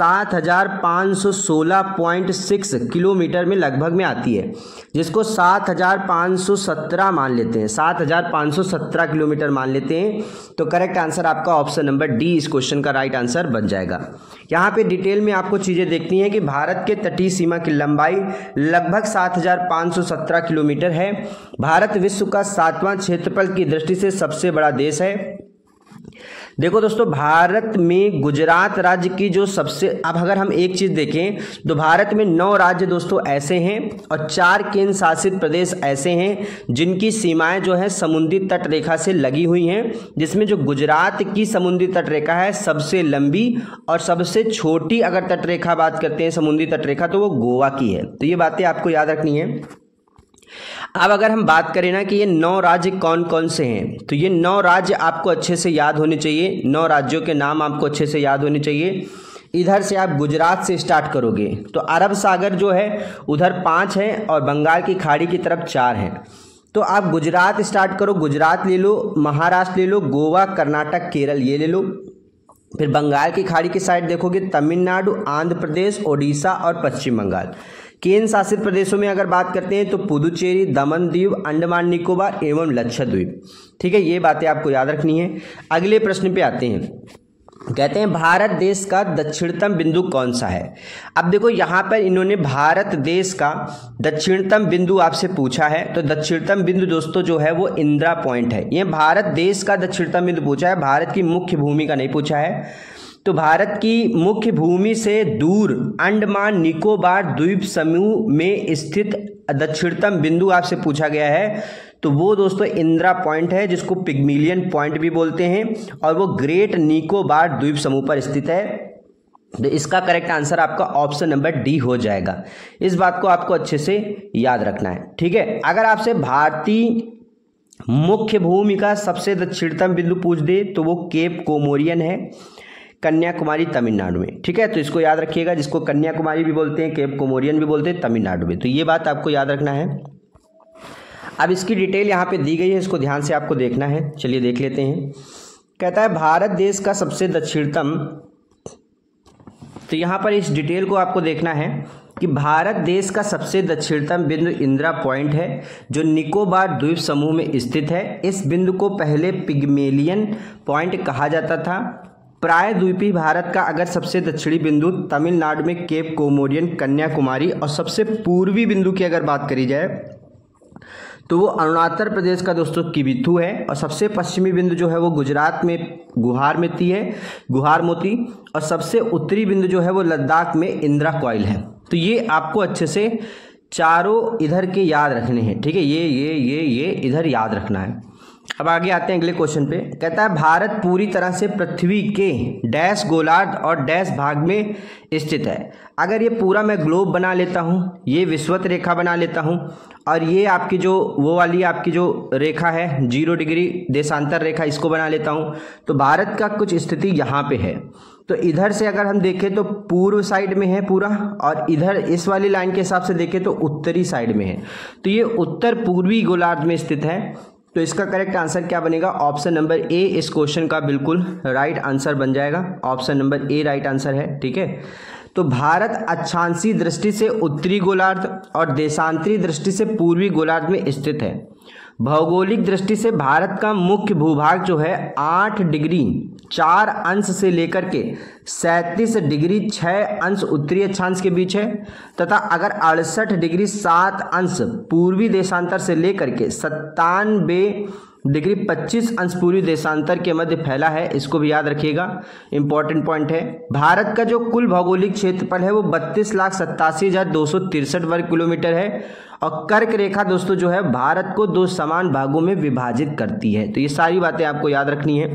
7516.6 किलोमीटर में लगभग में आती है, जिसको 7517 मान लेते हैं, 7517 किलोमीटर मान लेते हैं। तो करेक्ट आंसर आपका ऑप्शन नंबर डी इस क्वेश्चन का राइट आंसर बन जाएगा। यहाँ पे डिटेल में आपको चीज़ें देखनी है कि भारत के तटीय सीमा की लंबाई लगभग 7517 किलोमीटर है। भारत विश्व का 7वां क्षेत्रफल की दृष्टि से सबसे बड़ा देश है। देखो दोस्तों, भारत में गुजरात राज्य की जो सबसे, अब अगर हम एक चीज देखें तो भारत में 9 राज्य दोस्तों ऐसे हैं और 4 केंद्र शासित प्रदेश ऐसे हैं जिनकी सीमाएं जो है समुद्री तट रेखा से लगी हुई हैं, जिसमें जो गुजरात की समुद्री तट रेखा है सबसे लंबी और सबसे छोटी अगर तट रेखा बात करते हैं समुद्री तट रेखा तो वो गोवा की है। तो ये बातें आपको याद रखनी है। अब अगर हम बात करें ना कि ये 9 राज्य कौन कौन से हैं, तो ये 9 राज्य आपको अच्छे से याद होने चाहिए। 9 राज्यों के नाम आपको अच्छे से याद होने चाहिए। इधर से आप गुजरात से स्टार्ट करोगे तो अरब सागर जो है उधर 5 है और बंगाल की खाड़ी की तरफ 4 हैं। तो आप गुजरात स्टार्ट करो, गुजरात ले लो, महाराष्ट्र ले लो, गोवा, कर्नाटक, केरल ये ले लो। फिर बंगाल की खाड़ी की साइड देखोगे तमिलनाडु, आंध्र प्रदेश, ओडिशा और पश्चिम बंगाल। केंद्र शासित प्रदेशों में अगर बात करते हैं तो पुदुचेरी, दमन दीव, अंडमान निकोबार एवं लक्षद्वीप। ठीक है, ये बातें आपको याद रखनी है। अगले प्रश्न पे आते हैं। कहते हैं भारत देश का दक्षिणतम बिंदु कौन सा है। अब देखो यहाँ पर इन्होंने भारत देश का दक्षिणतम बिंदु आपसे पूछा है, तो दक्षिणतम बिंदु दोस्तों जो है वो इंदिरा पॉइंट है। ये भारत देश का दक्षिणतम बिंदु पूछा है, भारत की मुख्य भूमि का नहीं पूछा है। तो भारत की मुख्य भूमि से दूर अंडमान निकोबार द्वीप समूह में स्थित दक्षिणतम बिंदु आपसे पूछा गया है, तो वो दोस्तों इंदिरा पॉइंट है, जिसको पिग्मिलियन पॉइंट भी बोलते हैं, और वो ग्रेट निकोबार द्वीप समूह पर स्थित है। तो इसका करेक्ट आंसर आपका ऑप्शन नंबर डी हो जाएगा। इस बात को आपको अच्छे से याद रखना है। ठीक है, अगर आपसे भारतीय मुख्य भूमि का सबसे दक्षिणतम बिंदु पूछ दे तो वो केप कोमोरियन है, कन्याकुमारी तमिलनाडु में। ठीक है, तो इसको याद रखिएगा, जिसको कन्याकुमारी भी बोलते हैं, केप कोमोरियन भी बोलते हैं तमिलनाडु में। तो ये बात आपको याद रखना है। अब इसकी डिटेल यहाँ पे दी गई है, इसको ध्यान से आपको देखना है। चलिए देख लेते हैं। कहता है भारत देश का सबसे दक्षिणतम, तो यहाँ पर इस डिटेल को आपको देखना है कि भारत देश का सबसे दक्षिणतम बिंदु इंदिरा पॉइंट है जो निकोबार द्वीप समूह में स्थित है। इस बिंदु को पहले पिग्मेलियन पॉइंट कहा जाता था। प्रायद्वीपीय भारत का अगर सबसे दक्षिणी बिंदु तमिलनाडु में केप कोमोरियन, कन्याकुमारी, और सबसे पूर्वी बिंदु की अगर बात करी जाए तो वो अरुणाचल प्रदेश का दोस्तों किबिथु है, और सबसे पश्चिमी बिंदु जो है वो गुजरात में गुहारमती है, गुहारमोती, और सबसे उत्तरी बिंदु जो है वो लद्दाख में इंदिरा कॉइल है। तो ये आपको अच्छे से चारों इधर के याद रखने हैं। ठीक है, ये इधर याद रखना है। अब आगे आते हैं अगले क्वेश्चन पे। कहता है भारत पूरी तरह से पृथ्वी के डैश गोलार्ध और डैश भाग में स्थित है। अगर ये पूरा मैं ग्लोब बना लेता हूँ, ये विषुवत रेखा बना लेता हूँ, और ये आपकी जो वो वाली आपकी जो रेखा है 0 डिग्री देशांतर रेखा, इसको बना लेता हूँ, तो भारत का कुछ स्थिति यहाँ पे है। तो इधर से अगर हम देखें तो पूर्व साइड में है पूरा, और इधर इस वाली लाइन के हिसाब से देखें तो उत्तरी साइड में है। तो ये उत्तर पूर्वी गोलार्ध में स्थित है। तो इसका करेक्ट आंसर क्या बनेगा? ऑप्शन नंबर ए इस क्वेश्चन का बिल्कुल राइट आंसर बन जाएगा। Option number A right answer है। ठीक है, तो भारत अक्षांशीय दृष्टि से उत्तरी गोलार्ध और देशांतरी दृष्टि से पूर्वी गोलार्ध में स्थित है। भौगोलिक दृष्टि से भारत का मुख्य भूभाग जो है 8 डिग्री 4 अंश से लेकर के 37 डिग्री 6 अंश उत्तरी अक्षांश के बीच है, तथा अगर 68 डिग्री 7 अंश पूर्वी देशांतर से लेकर के 97 डिग्री 25 अंश पूर्वी देशांतर के मध्य फैला है। इसको भी याद रखिएगा, इंपॉर्टेंट पॉइंट है। भारत का जो कुल भौगोलिक क्षेत्रफल है वो 32,87,263 वर्ग किलोमीटर है, और कर्क रेखा दोस्तों जो है भारत को 2 समान भागों में विभाजित करती है। तो ये सारी बातें आपको याद रखनी है।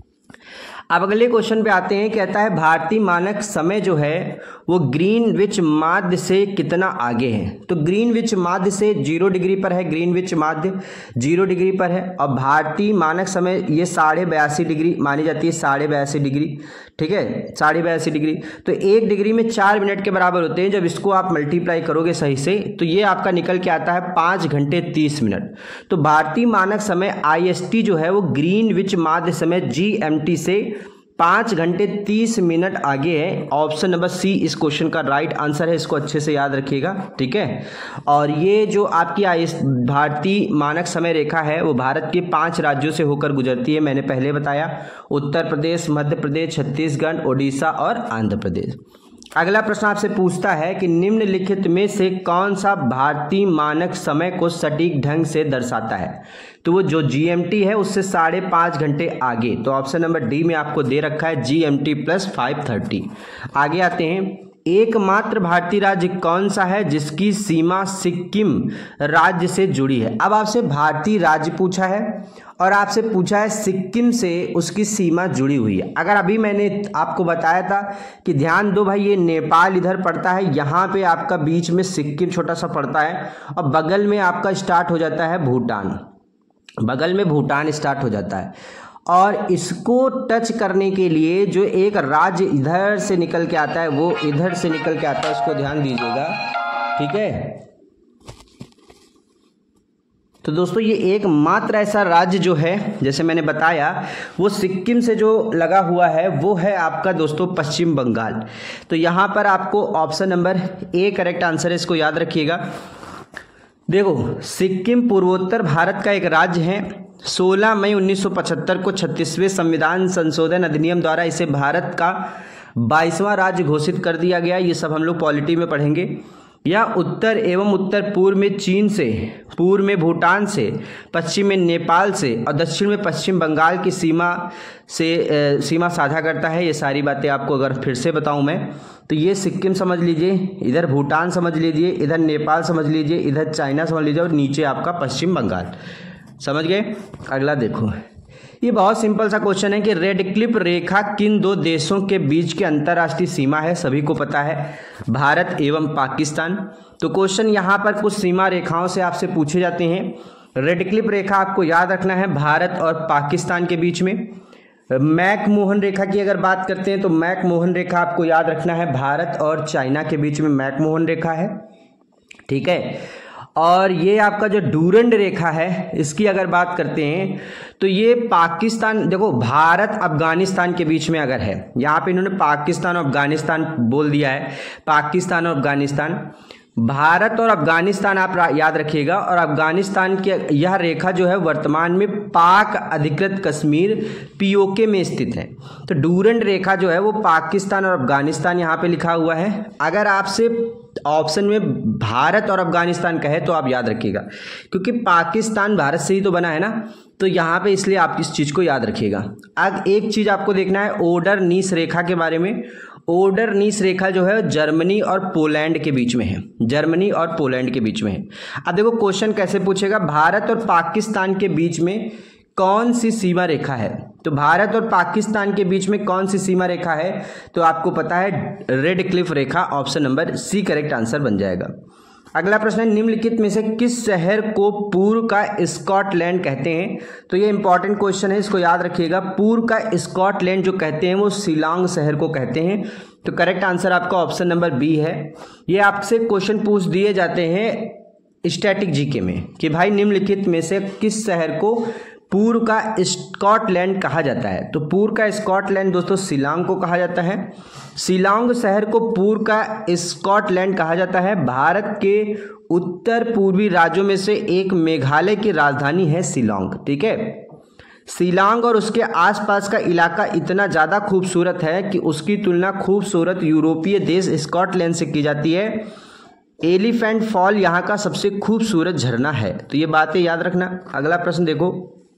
अब अगले क्वेश्चन पे आते हैं। कहता है भारतीय मानक समय जो है वो ग्रीनविच माध्य से कितना आगे है। तो ग्रीनविच माध्य से 0 डिग्री पर है, ग्रीनविच माध्य 0 डिग्री पर है, और भारतीय मानक समय ये 82.5 डिग्री मानी जाती है, 82.5 डिग्री। ठीक है, 82.5 डिग्री। तो 1 डिग्री में 4 मिनट के बराबर होते हैं। जब इसको आप मल्टीप्लाई करोगे सही से तो ये आपका निकल के आता है 5 घंटे 30 मिनट। तो भारतीय मानक समय IST जो है वो ग्रीनविच माध्य समय GMT से 5 घंटे 30 मिनट आगे है। ऑप्शन नंबर सी इस क्वेश्चन का राइट आंसर है। इसको अच्छे से याद रखिएगा। ठीक है, और ये जो आपकी भारतीय मानक समय रेखा है वो भारत के 5 राज्यों से होकर गुजरती है। मैंने पहले बताया, उत्तर प्रदेश, मध्य प्रदेश, छत्तीसगढ़, ओडिशा और आंध्र प्रदेश। अगला प्रश्न आपसे पूछता है कि निम्नलिखित में से कौन सा भारतीय मानक समय को सटीक ढंग से दर्शाता है। तो वो जो GMT है उससे 5.5 घंटे आगे। तो ऑप्शन नंबर डी में आपको दे रखा है GMT + 5:30। आगे आते हैं, एकमात्र भारतीय राज्य कौन सा है जिसकी सीमा सिक्किम राज्य से जुड़ी है। अब आपसे भारतीय राज्य पूछा है और आपसे पूछा है सिक्किम से उसकी सीमा जुड़ी हुई है। अगर अभी मैंने आपको बताया था कि ध्यान दो भाई, ये नेपाल इधर पड़ता है, यहाँ पे आपका बीच में सिक्किम छोटा सा पड़ता है और बगल में आपका स्टार्ट हो जाता है भूटान, बगल में भूटान स्टार्ट हो जाता है। और इसको टच करने के लिए जो एक राज्य इधर से निकल के आता है वो इधर से निकल के आता है, उसको ध्यान दीजिएगा, ठीक है। तो दोस्तों ये एकमात्र ऐसा राज्य जो है, जैसे मैंने बताया, वो सिक्किम से जो लगा हुआ है वो है आपका दोस्तों पश्चिम बंगाल। तो यहाँ पर आपको option number A correct answer है, इसको याद रखिएगा। देखो, सिक्किम पूर्वोत्तर भारत का एक राज्य है। 16 मई 1975 को 36वें संविधान संशोधन अधिनियम द्वारा इसे भारत का 22वां राज्य घोषित कर दिया गया। ये सब हम लोग पॉलिटी में पढ़ेंगे। यह उत्तर एवं उत्तर पूर्व में चीन से, पूर्व में भूटान से, पश्चिम में नेपाल से और दक्षिण में पश्चिम बंगाल की सीमा साझा करता है। ये सारी बातें आपको अगर फिर से बताऊं मैं, तो ये सिक्किम समझ लीजिए, इधर भूटान समझ लीजिए, इधर नेपाल समझ लीजिए, इधर चाइना समझ लीजिए और नीचे आपका पश्चिम बंगाल। समझ गए। अगला देखो, ये बहुत सिंपल सा क्वेश्चन है कि रेड क्लिफ रेखा किन दो देशों के बीच की अंतर्राष्ट्रीय सीमा है। सभी को पता है, भारत एवं पाकिस्तान। तो क्वेश्चन यहाँ पर कुछ सीमा रेखाओं से आपसे पूछे जाते हैं। रेड क्लिफ रेखा आपको याद रखना है भारत और पाकिस्तान के बीच में। मैकमोहन रेखा की अगर बात करते हैं तो मैकमोहन रेखा आपको याद रखना है भारत और चाइना के बीच में मैकमोहन रेखा है, ठीक है। और ये आपका जो डूरंड रेखा है, इसकी अगर बात करते हैं तो ये पाकिस्तान, देखो भारत अफगानिस्तान के बीच में अगर है, यहाँ पे इन्होंने पाकिस्तान और अफगानिस्तान बोल दिया है, पाकिस्तान और अफगानिस्तान, भारत और अफगानिस्तान आप याद रखिएगा। और अफगानिस्तान की यह रेखा जो है वर्तमान में पाक अधिकृत कश्मीर POK में स्थित है। तो डूरंड रेखा जो है वो पाकिस्तान और अफगानिस्तान यहाँ पे लिखा हुआ है। अगर आपसे ऑप्शन में भारत और अफगानिस्तान कहे तो आप याद रखिएगा, क्योंकि पाकिस्तान भारत से ही तो बना है ना, तो यहाँ पे इसलिए आप इस चीज़ को याद रखिएगा। अब एक चीज़ आपको देखना है ओडर नीस रेखा के बारे में। ओडर नीस रेखा जो है जर्मनी और पोलैंड के बीच में है, जर्मनी और पोलैंड के बीच में है। अब देखो क्वेश्चन कैसे पूछेगा, भारत और पाकिस्तान के बीच में कौन सी सीमा रेखा है। तो भारत और पाकिस्तान के बीच में कौन सी सीमा रेखा है, तो आपको पता है रेड क्लिफ रेखा। Option number C correct answer बन जाएगा। अगला प्रश्न है, निम्नलिखित में से किस शहर को पूर्व का स्कॉटलैंड कहते हैं। तो ये इंपॉर्टेंट क्वेश्चन है, इसको याद रखिएगा। पूर्व का स्कॉटलैंड जो कहते हैं वो शिलांग शहर को कहते हैं। तो करेक्ट आंसर आपका ऑप्शन नंबर बी है। ये आपसे क्वेश्चन पूछ दिए जाते हैं स्टैटिक जीके में कि भाई निम्नलिखित में से किस शहर को पूर्व का स्कॉटलैंड कहा जाता है। तो पूर्व का स्कॉटलैंड दोस्तों शिलांग को कहा जाता है। शिलांग शहर को पूर्व का स्कॉटलैंड कहा जाता है। भारत के उत्तर पूर्वी राज्यों में से एक मेघालय की राजधानी है शिलांग, ठीक है। शिलांग और उसके आसपास का इलाका इतना ज़्यादा खूबसूरत है कि उसकी तुलना खूबसूरत यूरोपीय देश स्कॉटलैंड से की जाती है। एलिफेंट फॉल यहाँ का सबसे खूबसूरत झरना है। तो ये बातें याद रखना। अगला प्रश्न देखो,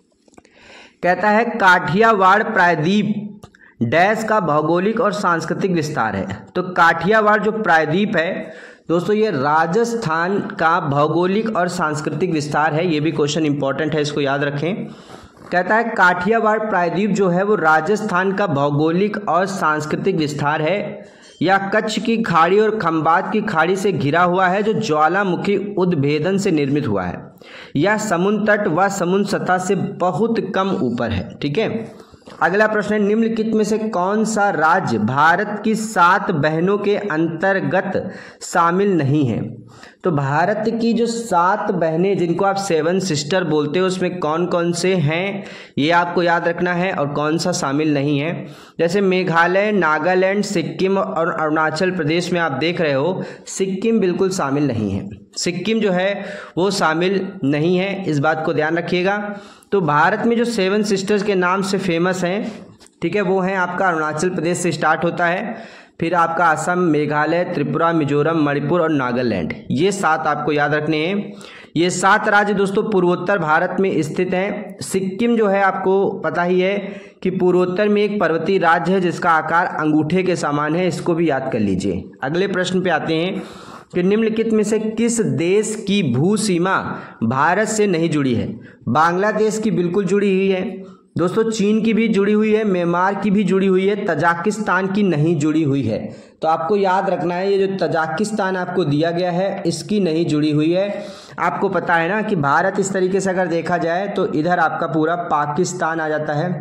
कहता है काठियावाड़ प्रायद्वीप डैश का भौगोलिक और सांस्कृतिक विस्तार है। तो काठियावाड़ जो प्रायद्वीप है दोस्तों, ये राजस्थान का भौगोलिक और सांस्कृतिक विस्तार है। ये भी क्वेश्चन इंपॉर्टेंट है, इसको याद रखें। कहता है काठियावाड़ प्रायद्वीप जो है वो राजस्थान का भौगोलिक और सांस्कृतिक विस्तार है। यह कच्छ की खाड़ी और खंबात की खाड़ी से घिरा हुआ है जो ज्वालामुखी उद्भेदन से निर्मित हुआ है। यह समुद्र तट व समुद्र सतह से बहुत कम ऊपर है, ठीक है। अगला प्रश्न है, निम्नलिखित में से कौन सा राज्य भारत की 7 बहनों के अंतर्गत शामिल नहीं है। तो भारत की जो 7 बहनें जिनको आप 7 सिस्टर बोलते हो उसमें कौन कौन से हैं ये आपको याद रखना है और कौन सा शामिल नहीं है। जैसे मेघालय, नागालैंड, सिक्किम और अरुणाचल प्रदेश में आप देख रहे हो, सिक्किम बिल्कुल शामिल नहीं है। सिक्किम जो है वो शामिल नहीं है, इस बात को ध्यान रखिएगा। तो भारत में जो 7 सिस्टर्स के नाम से फेमस हैं, ठीक है, वो हैं आपका अरुणाचल प्रदेश से स्टार्ट होता है, फिर आपका असम, मेघालय, त्रिपुरा, मिजोरम, मणिपुर और नागालैंड, ये 7 आपको याद रखने हैं। ये 7 राज्य दोस्तों पूर्वोत्तर भारत में स्थित हैं। सिक्किम जो है आपको पता ही है कि पूर्वोत्तर में एक पर्वतीय राज्य है जिसका आकार अंगूठे के समान है, इसको भी याद कर लीजिए। अगले प्रश्न पे आते हैं कि निम्नलिखित में से किस देश की भू सीमा भारत से नहीं जुड़ी है। बांग्लादेश की बिल्कुल जुड़ी हुई है दोस्तों, चीन की भी जुड़ी हुई है, म्यांमार की भी जुड़ी हुई है, तजाकिस्तान की नहीं जुड़ी हुई है। तो आपको याद रखना है ये जो तजाकिस्तान आपको दिया गया है इसकी नहीं जुड़ी हुई है। आपको पता है ना कि भारत इस तरीके से अगर देखा जाए तो इधर आपका पूरा पाकिस्तान आ जाता है,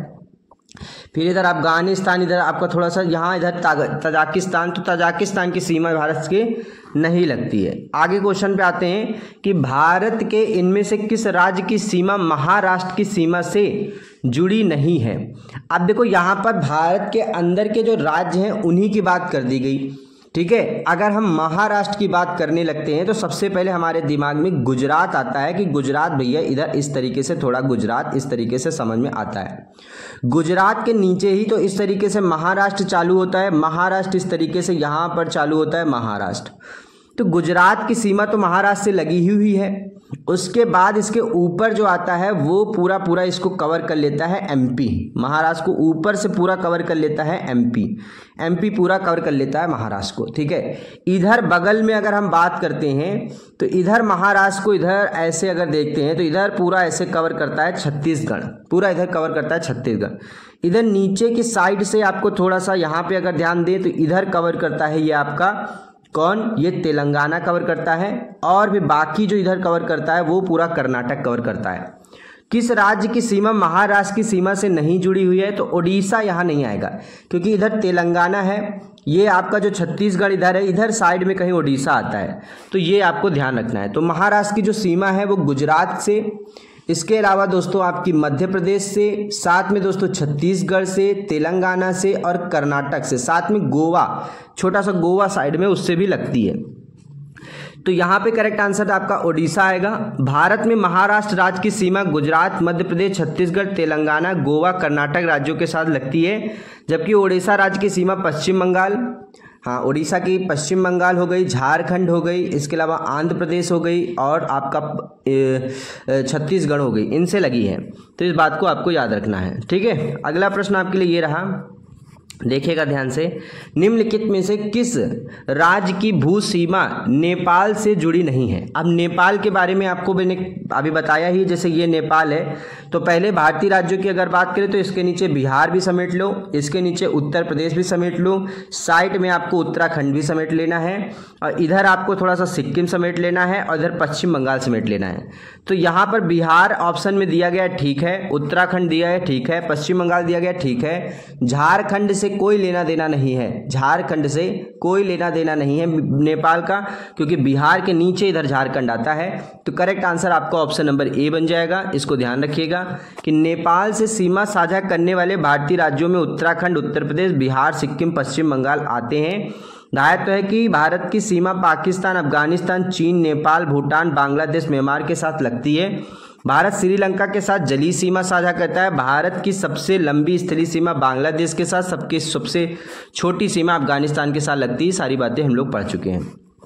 फिर इधर अफगानिस्तान, इधर आपका थोड़ा सा यहाँ इधर तजाकिस्तान, तो तजाकिस्तान की सीमा भारत के नहीं लगती है। आगे क्वेश्चन पे आते हैं कि भारत के इनमें से किस राज्य की सीमा महाराष्ट्र की सीमा से जुड़ी नहीं है। अब देखो यहाँ पर भारत के अंदर के जो राज्य हैं उन्हीं की बात कर दी गई, ठीक है। अगर हम महाराष्ट्र की बात करने लगते हैं तो सबसे पहले हमारे दिमाग में गुजरात आता है कि गुजरात भैया इधर इस तरीके से, थोड़ा गुजरात इस तरीके से समझ में आता है। गुजरात के नीचे ही तो इस तरीके से महाराष्ट्र चालू होता है, महाराष्ट्र इस तरीके से यहाँ पर चालू होता है महाराष्ट्र। तो गुजरात की सीमा तो महाराष्ट्र से लगी हुई है। उसके बाद इसके ऊपर जो आता है वो पूरा पूरा इसको कवर कर लेता है एमपी। महाराष्ट्र को ऊपर से पूरा कवर कर लेता है एमपी, एमपी पूरा कवर कर लेता है महाराष्ट्र को, ठीक है। इधर बगल में अगर हम बात करते हैं तो इधर महाराष्ट्र को इधर ऐसे अगर देखते हैं तो इधर पूरा ऐसे कवर करता है छत्तीसगढ़, पूरा इधर कवर करता है छत्तीसगढ़। इधर नीचे की साइड से आपको थोड़ा सा यहाँ पे अगर ध्यान दें तो इधर कवर करता है ये आपका कौन, ये तेलंगाना कवर करता है, और भी बाकी जो इधर कवर करता है वो पूरा कर्नाटक कवर करता है। किस राज्य की सीमा महाराष्ट्र की सीमा से नहीं जुड़ी हुई है, तो उड़ीसा यहाँ नहीं आएगा क्योंकि इधर तेलंगाना है, ये आपका जो छत्तीसगढ़ इधर है, इधर साइड में कहीं उड़ीसा आता है, तो ये आपको ध्यान रखना है। तो महाराष्ट्र की जो सीमा है वो गुजरात से, इसके अलावा दोस्तों आपकी मध्य प्रदेश से, साथ में दोस्तों छत्तीसगढ़ से, तेलंगाना से और कर्नाटक से, साथ में गोवा, छोटा सा गोवा साइड में उससे भी लगती है। तो यहाँ पे करेक्ट आंसर आपका उड़ीसा आएगा। भारत में महाराष्ट्र राज्य की सीमा गुजरात, मध्य प्रदेश, छत्तीसगढ़, तेलंगाना, गोवा, कर्नाटक राज्यों के साथ लगती है, जबकि उड़ीसा राज्य की सीमा पश्चिम बंगाल, हाँ उड़ीसा की पश्चिम बंगाल हो गई, झारखंड हो गई, इसके अलावा आंध्र प्रदेश हो गई और आपका छत्तीसगढ़ हो गई, इनसे लगी है। तो इस बात को आपको याद रखना है, ठीक है। अगला प्रश्न आपके लिए ये रहा, देखिएगा ध्यान से, निम्नलिखित में से किस राज्य की भू सीमा नेपाल से जुड़ी नहीं है। अब नेपाल के बारे में आपको मैंने अभी बताया ही, जैसे ये नेपाल है तो पहले भारतीय राज्यों की अगर बात करें तो इसके नीचे बिहार भी समेट लो, इसके नीचे उत्तर प्रदेश भी समेट लो, साइड में आपको उत्तराखंड भी समेट लेना है, और इधर आपको थोड़ा सा सिक्किम समेट लेना है, और इधर पश्चिम बंगाल समेट लेना है। तो यहाँ पर बिहार ऑप्शन में दिया गया है, ठीक है, उत्तराखंड दिया है, ठीक है, पश्चिम बंगाल दिया गया, ठीक है, झारखंड से कोई लेना देना नहीं है, झारखंड से कोई लेना देना नहीं है नेपाल का, क्योंकि बिहार के नीचे इधर झारखंड आता है। तो करेक्ट आंसर आपका ऑप्शन नंबर ए बन जाएगा। इसको ध्यान रखिएगा कि नेपाल से सीमा साझा करने वाले भारतीय राज्यों में उत्तराखंड, उत्तर प्रदेश, बिहार, सिक्किम, पश्चिम बंगाल आते हैं। दायित्व है कि भारत की सीमा पाकिस्तान, अफगानिस्तान, चीन, नेपाल, भूटान, बांग्लादेश, म्यांमार के साथ लगती है। भारत श्रीलंका के साथ जलीय सीमा साझा करता है। भारत की सबसे लंबी स्थलीय सीमा बांग्लादेश के साथ, सबकी सबसे छोटी सीमा अफगानिस्तान के साथ लगती है। सारी बातें हम लोग पढ़ चुके हैं।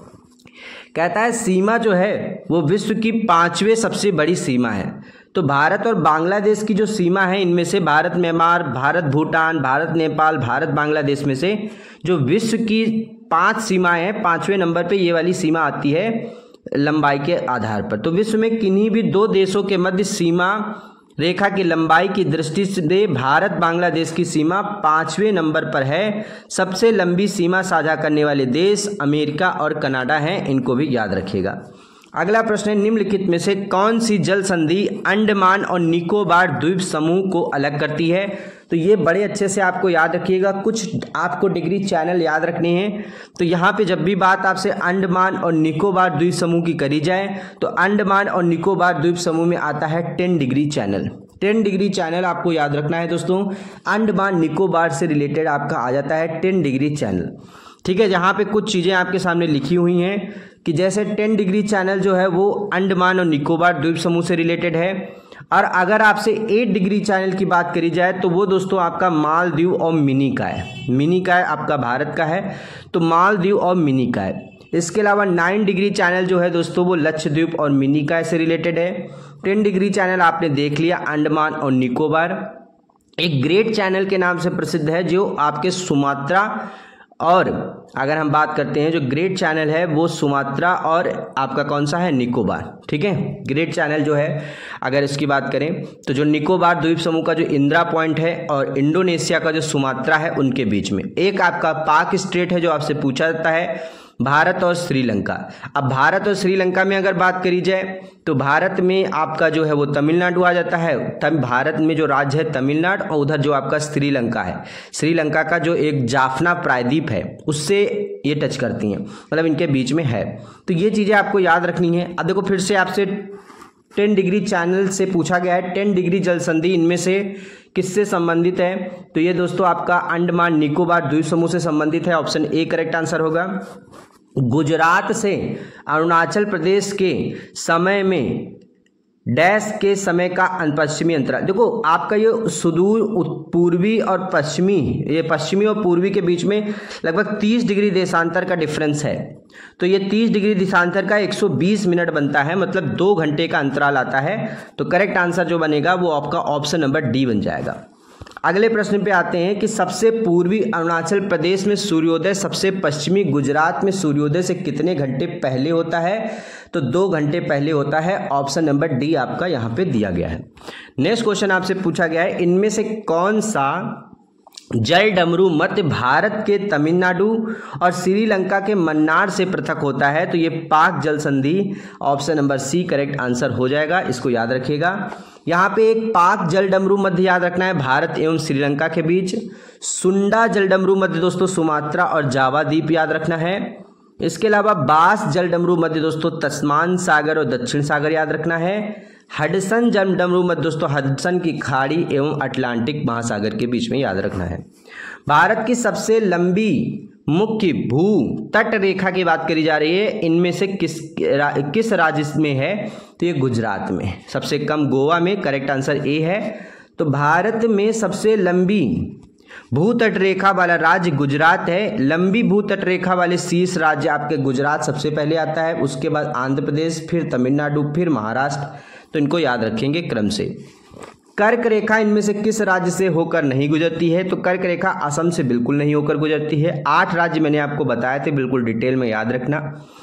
कहता है सीमा जो है वो विश्व की 5वें सबसे बड़ी सीमा है। तो भारत और बांग्लादेश की जो सीमा है, इनमें से भारत म्यांमार, भारत भूटान, भारत नेपाल, भारत बांग्लादेश में से जो विश्व की 5 सीमाएं हैं, 5वें नंबर पे ये वाली सीमा आती है लंबाई के आधार पर। तो विश्व में किन्हीं भी 2 देशों के मध्य सीमा रेखा की लंबाई की दृष्टि से भारत बांग्लादेश की सीमा 5वें नंबर पर है। सबसे लंबी सीमा साझा करने वाले देश अमेरिका और कनाडा हैं, इनको भी याद रखिएगा। अगला प्रश्न है, निम्नलिखित में से कौन सी जल संधि अंडमान और निकोबार द्वीप समूह को अलग करती है। तो ये बड़े अच्छे से आपको याद रखिएगा, कुछ आपको डिग्री चैनल याद रखने हैं। तो यहाँ पे जब भी बात आपसे अंडमान और निकोबार द्वीप समूह की करी जाए तो अंडमान और निकोबार द्वीप समूह में आता है 10 डिग्री चैनल। 10 डिग्री चैनल आपको याद रखना है दोस्तों। अंडमान निकोबार से रिलेटेड आपका आ जाता है 10 डिग्री चैनल, ठीक है। जहाँ पे कुछ चीज़ें आपके सामने लिखी हुई हैं कि जैसे 10 डिग्री चैनल जो है वो अंडमान और निकोबार द्वीप समूह से रिलेटेड है, और अगर आपसे 8 डिग्री चैनल की बात करी जाए तो वो दोस्तों आपका मालदीव और मिनिकॉय, मिनिकॉय आपका भारत का है, तो मालदीव और मिनिकॉय। इसके अलावा 9 डिग्री चैनल जो है दोस्तों वो लक्षद्वीप और मिनिकॉय से रिलेटेड है। 10 डिग्री चैनल आपने देख लिया अंडमान और निकोबार। एक ग्रेट चैनल के नाम से प्रसिद्ध है जो आपके सुमात्रा, और अगर हम बात करते हैं जो ग्रेट चैनल है वो सुमात्रा और आपका कौन सा है, निकोबार। ठीक है, ग्रेट चैनल जो है अगर इसकी बात करें तो जो निकोबार द्वीप समूह का जो इंदिरा पॉइंट है और इंडोनेशिया का जो सुमात्रा है उनके बीच में। एक आपका पाक स्ट्रेट है जो आपसे पूछा जाता है, भारत और श्रीलंका। अब भारत और श्रीलंका में अगर बात करी जाए तो भारत में आपका जो है वो तमिलनाडु आ जाता है, तब भारत में जो राज्य है तमिलनाडु, और उधर जो आपका श्रीलंका है, श्रीलंका का जो एक जाफना प्रायद्वीप है उससे ये टच करती हैं, मतलब इनके बीच में है। तो ये चीज़ें आपको याद रखनी है। अब देखो फिर से आपसे 10 डिग्री चैनल से पूछा गया है 10 डिग्री जल संधि इनमें से किससे संबंधित है, तो ये दोस्तों आपका अंडमान निकोबार द्वीप समूह से संबंधित है। ऑप्शन ए करेक्ट आंसर होगा। गुजरात से अरुणाचल प्रदेश के समय में डैश के समय का पश्चिमी अंतराल, देखो आपका ये सुदूर पूर्वी और पश्चिमी, ये पश्चिमी और पूर्वी के बीच में लगभग 30 डिग्री देशांतर का डिफरेंस है। तो ये 30 डिग्री देशांतर का 120 मिनट बनता है, मतलब 2 घंटे का अंतराल आता है। तो करेक्ट आंसर जो बनेगा वो आपका ऑप्शन नंबर डी बन जाएगा। अगले प्रश्न पे आते हैं कि सबसे पूर्वी अरुणाचल प्रदेश में सूर्योदय सबसे पश्चिमी गुजरात में सूर्योदय से कितने घंटे पहले होता है, तो 2 घंटे पहले होता है। ऑप्शन नंबर डी आपका यहाँ पे दिया गया है। नेक्स्ट क्वेश्चन आपसे पूछा गया है इनमें से कौन सा जल डमरू मध्य भारत के तमिलनाडु और श्रीलंका के मन्नार से पृथक होता है, तो ये पाक जल संधि। Option number C correct answer हो जाएगा, इसको याद रखिएगा। यहाँ पे एक पाक जल डमरू मध्य याद रखना है भारत एवं श्रीलंका के बीच। सुंडा जल डमरू मध्य दोस्तों सुमात्रा और जावा द्वीप याद रखना है। इसके अलावा बास जल डमरू मध्य दोस्तों तस्मान सागर और दक्षिण सागर याद रखना है। हडसन जल डमरू मध्य दोस्तों हडसन की खाड़ी एवं अटलांटिक महासागर के बीच में याद रखना है। भारत की सबसे लंबी मुख्य भू तट रेखा की बात करी जा रही है, इनमें से किस राज्य में है, तो ये गुजरात में। सबसे कम गोवा में, करेक्ट आंसर ए है। तो भारत में सबसे लंबी भू तट रेखा वाला राज्य गुजरात है। लंबी भू तट रेखा वाले शीर्ष राज्य आपके गुजरात सबसे पहले आता है, उसके बाद आंध्र प्रदेश, फिर तमिलनाडु, फिर महाराष्ट्र। तो इनको याद रखेंगे क्रम से। कर्क रेखा इनमें से किस राज्य से होकर नहीं गुजरती है, तो कर्क रेखा असम से बिल्कुल नहीं होकर गुजरती है। 8 राज्य मैंने आपको बताए थे, बिल्कुल डिटेल में याद रखना।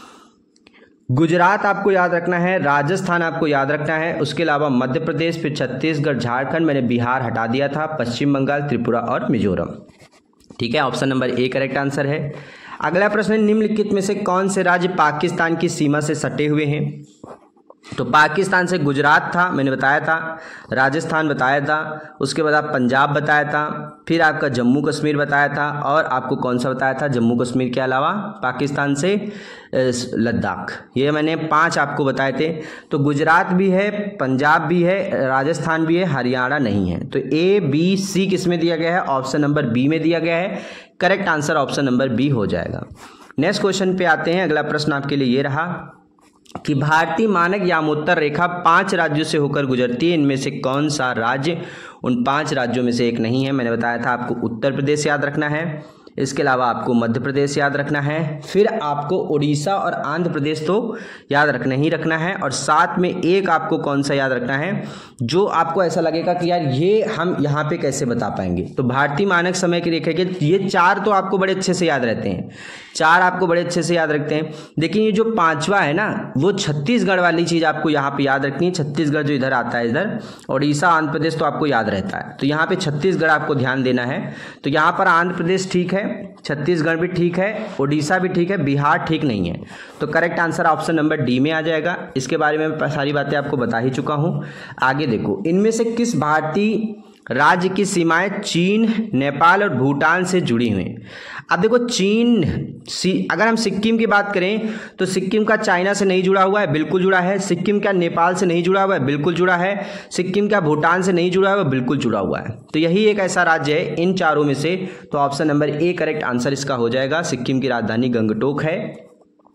गुजरात आपको याद रखना है, राजस्थान आपको याद रखना है, उसके अलावा मध्य प्रदेश, फिर छत्तीसगढ़, झारखंड, मैंने बिहार हटा दिया था, पश्चिम बंगाल, त्रिपुरा और मिजोरम। ठीक है, option number A correct answer है। अगला प्रश्न, निम्नलिखित में से कौन से राज्य पाकिस्तान की सीमा से सटे हुए हैं, तो पाकिस्तान से गुजरात था, मैंने बताया था, राजस्थान बताया था, उसके बाद आप पंजाब बताया था, फिर आपका जम्मू कश्मीर बताया था, और आपको कौन सा बताया था जम्मू कश्मीर के अलावा पाकिस्तान से लद्दाख। ये मैंने 5 आपको बताए थे। तो गुजरात भी है, पंजाब भी है, राजस्थान भी है, हरियाणा नहीं है। तो ए बी सी किस में दिया गया है, ऑप्शन नंबर बी में दिया गया है। Correct answer option number B हो जाएगा। नेक्स्ट क्वेश्चन पे आते हैं। अगला प्रश्न आपके लिए ये रहा कि भारतीय मानक यामोत्तर रेखा 5 राज्यों से होकर गुजरती है, इनमें से कौन सा राज्य उन 5 राज्यों में से एक नहीं है। मैंने बताया था आपको उत्तर प्रदेश याद रखना है, इसके अलावा आपको मध्य प्रदेश याद रखना है, फिर आपको उड़ीसा और आंध्र प्रदेश तो याद रखना ही रखना है, और साथ में एक आपको कौन सा याद रखना है जो आपको ऐसा लगेगा कि यार ये हम यहाँ पे कैसे बता पाएंगे। तो भारतीय मानक समय की रेखा के ये 4 तो आपको बड़े अच्छे से याद रहते हैं, 4 आपको बड़े अच्छे से याद रखते हैं। देखिए ये जो 5वां है ना, वो छत्तीसगढ़ वाली चीज़ आपको यहाँ पे याद रखनी है। छत्तीसगढ़ जो इधर आता है, इधर उड़ीसा आंध्र प्रदेश तो आपको याद रहता है, तो यहाँ पे छत्तीसगढ़ आपको ध्यान देना है। तो यहाँ पर आंध्र प्रदेश ठीक है, छत्तीसगढ़ भी ठीक है, उड़ीसा भी ठीक है, बिहार ठीक नहीं है। तो correct answer option number D में आ जाएगा। इसके बारे में मैं सारी बातें आपको बता ही चुका हूँ। आगे देखो, इनमें से किस भारतीय राज्य की सीमाएं चीन, नेपाल और भूटान से जुड़ी हुई हैं। अब देखो चीन, अगर हम सिक्किम की बात करें तो सिक्किम का चाइना से नहीं जुड़ा हुआ है, बिल्कुल जुड़ा है। सिक्किम का नेपाल से नहीं जुड़ा हुआ है, बिल्कुल जुड़ा है। सिक्किम का भूटान से नहीं जुड़ा हुआ है, बिल्कुल जुड़ा हुआ है। तो यही एक ऐसा राज्य है इन 4 में से, तो option number A correct answer इसका हो जाएगा। सिक्किम की राजधानी गंगटोक है।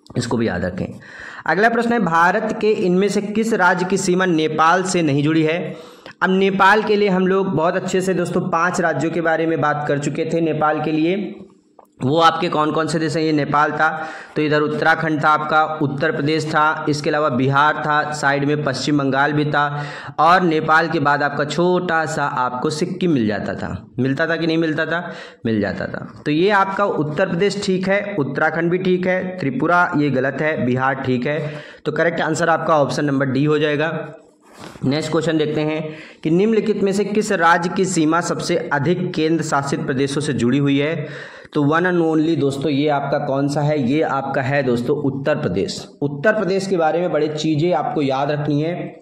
इसको भी याद रखें। अगला प्रश्न है, भारत के इनमें से किस राज्य की सीमा नेपाल से नहीं जुड़ी है? अब नेपाल के लिए हम लोग बहुत अच्छे से दोस्तों 5 राज्यों के बारे में बात कर चुके थे नेपाल के लिए। वो आपके कौन कौन से देश हैं? ये नेपाल था, तो इधर उत्तराखंड था आपका, उत्तर प्रदेश था, इसके अलावा बिहार था, साइड में पश्चिम बंगाल भी था, और नेपाल के बाद आपका छोटा सा आपको सिक्किम मिल जाता था। मिलता था कि नहीं मिलता था? मिल जाता था। तो ये आपका उत्तर प्रदेश ठीक है, उत्तराखंड भी ठीक है, त्रिपुरा ये गलत है, बिहार ठीक है। तो करेक्ट आंसर आपका ऑप्शन नंबर डी हो जाएगा। नेक्स्ट क्वेश्चन देखते हैं कि निम्नलिखित में से किस राज्य की सीमा सबसे अधिक केंद्र शासित प्रदेशों से जुड़ी हुई है? तो वन एंड ओनली दोस्तों ये आपका कौन सा है? ये आपका है दोस्तों उत्तर प्रदेश। उत्तर प्रदेश के बारे में बड़ी चीजें आपको याद रखनी है।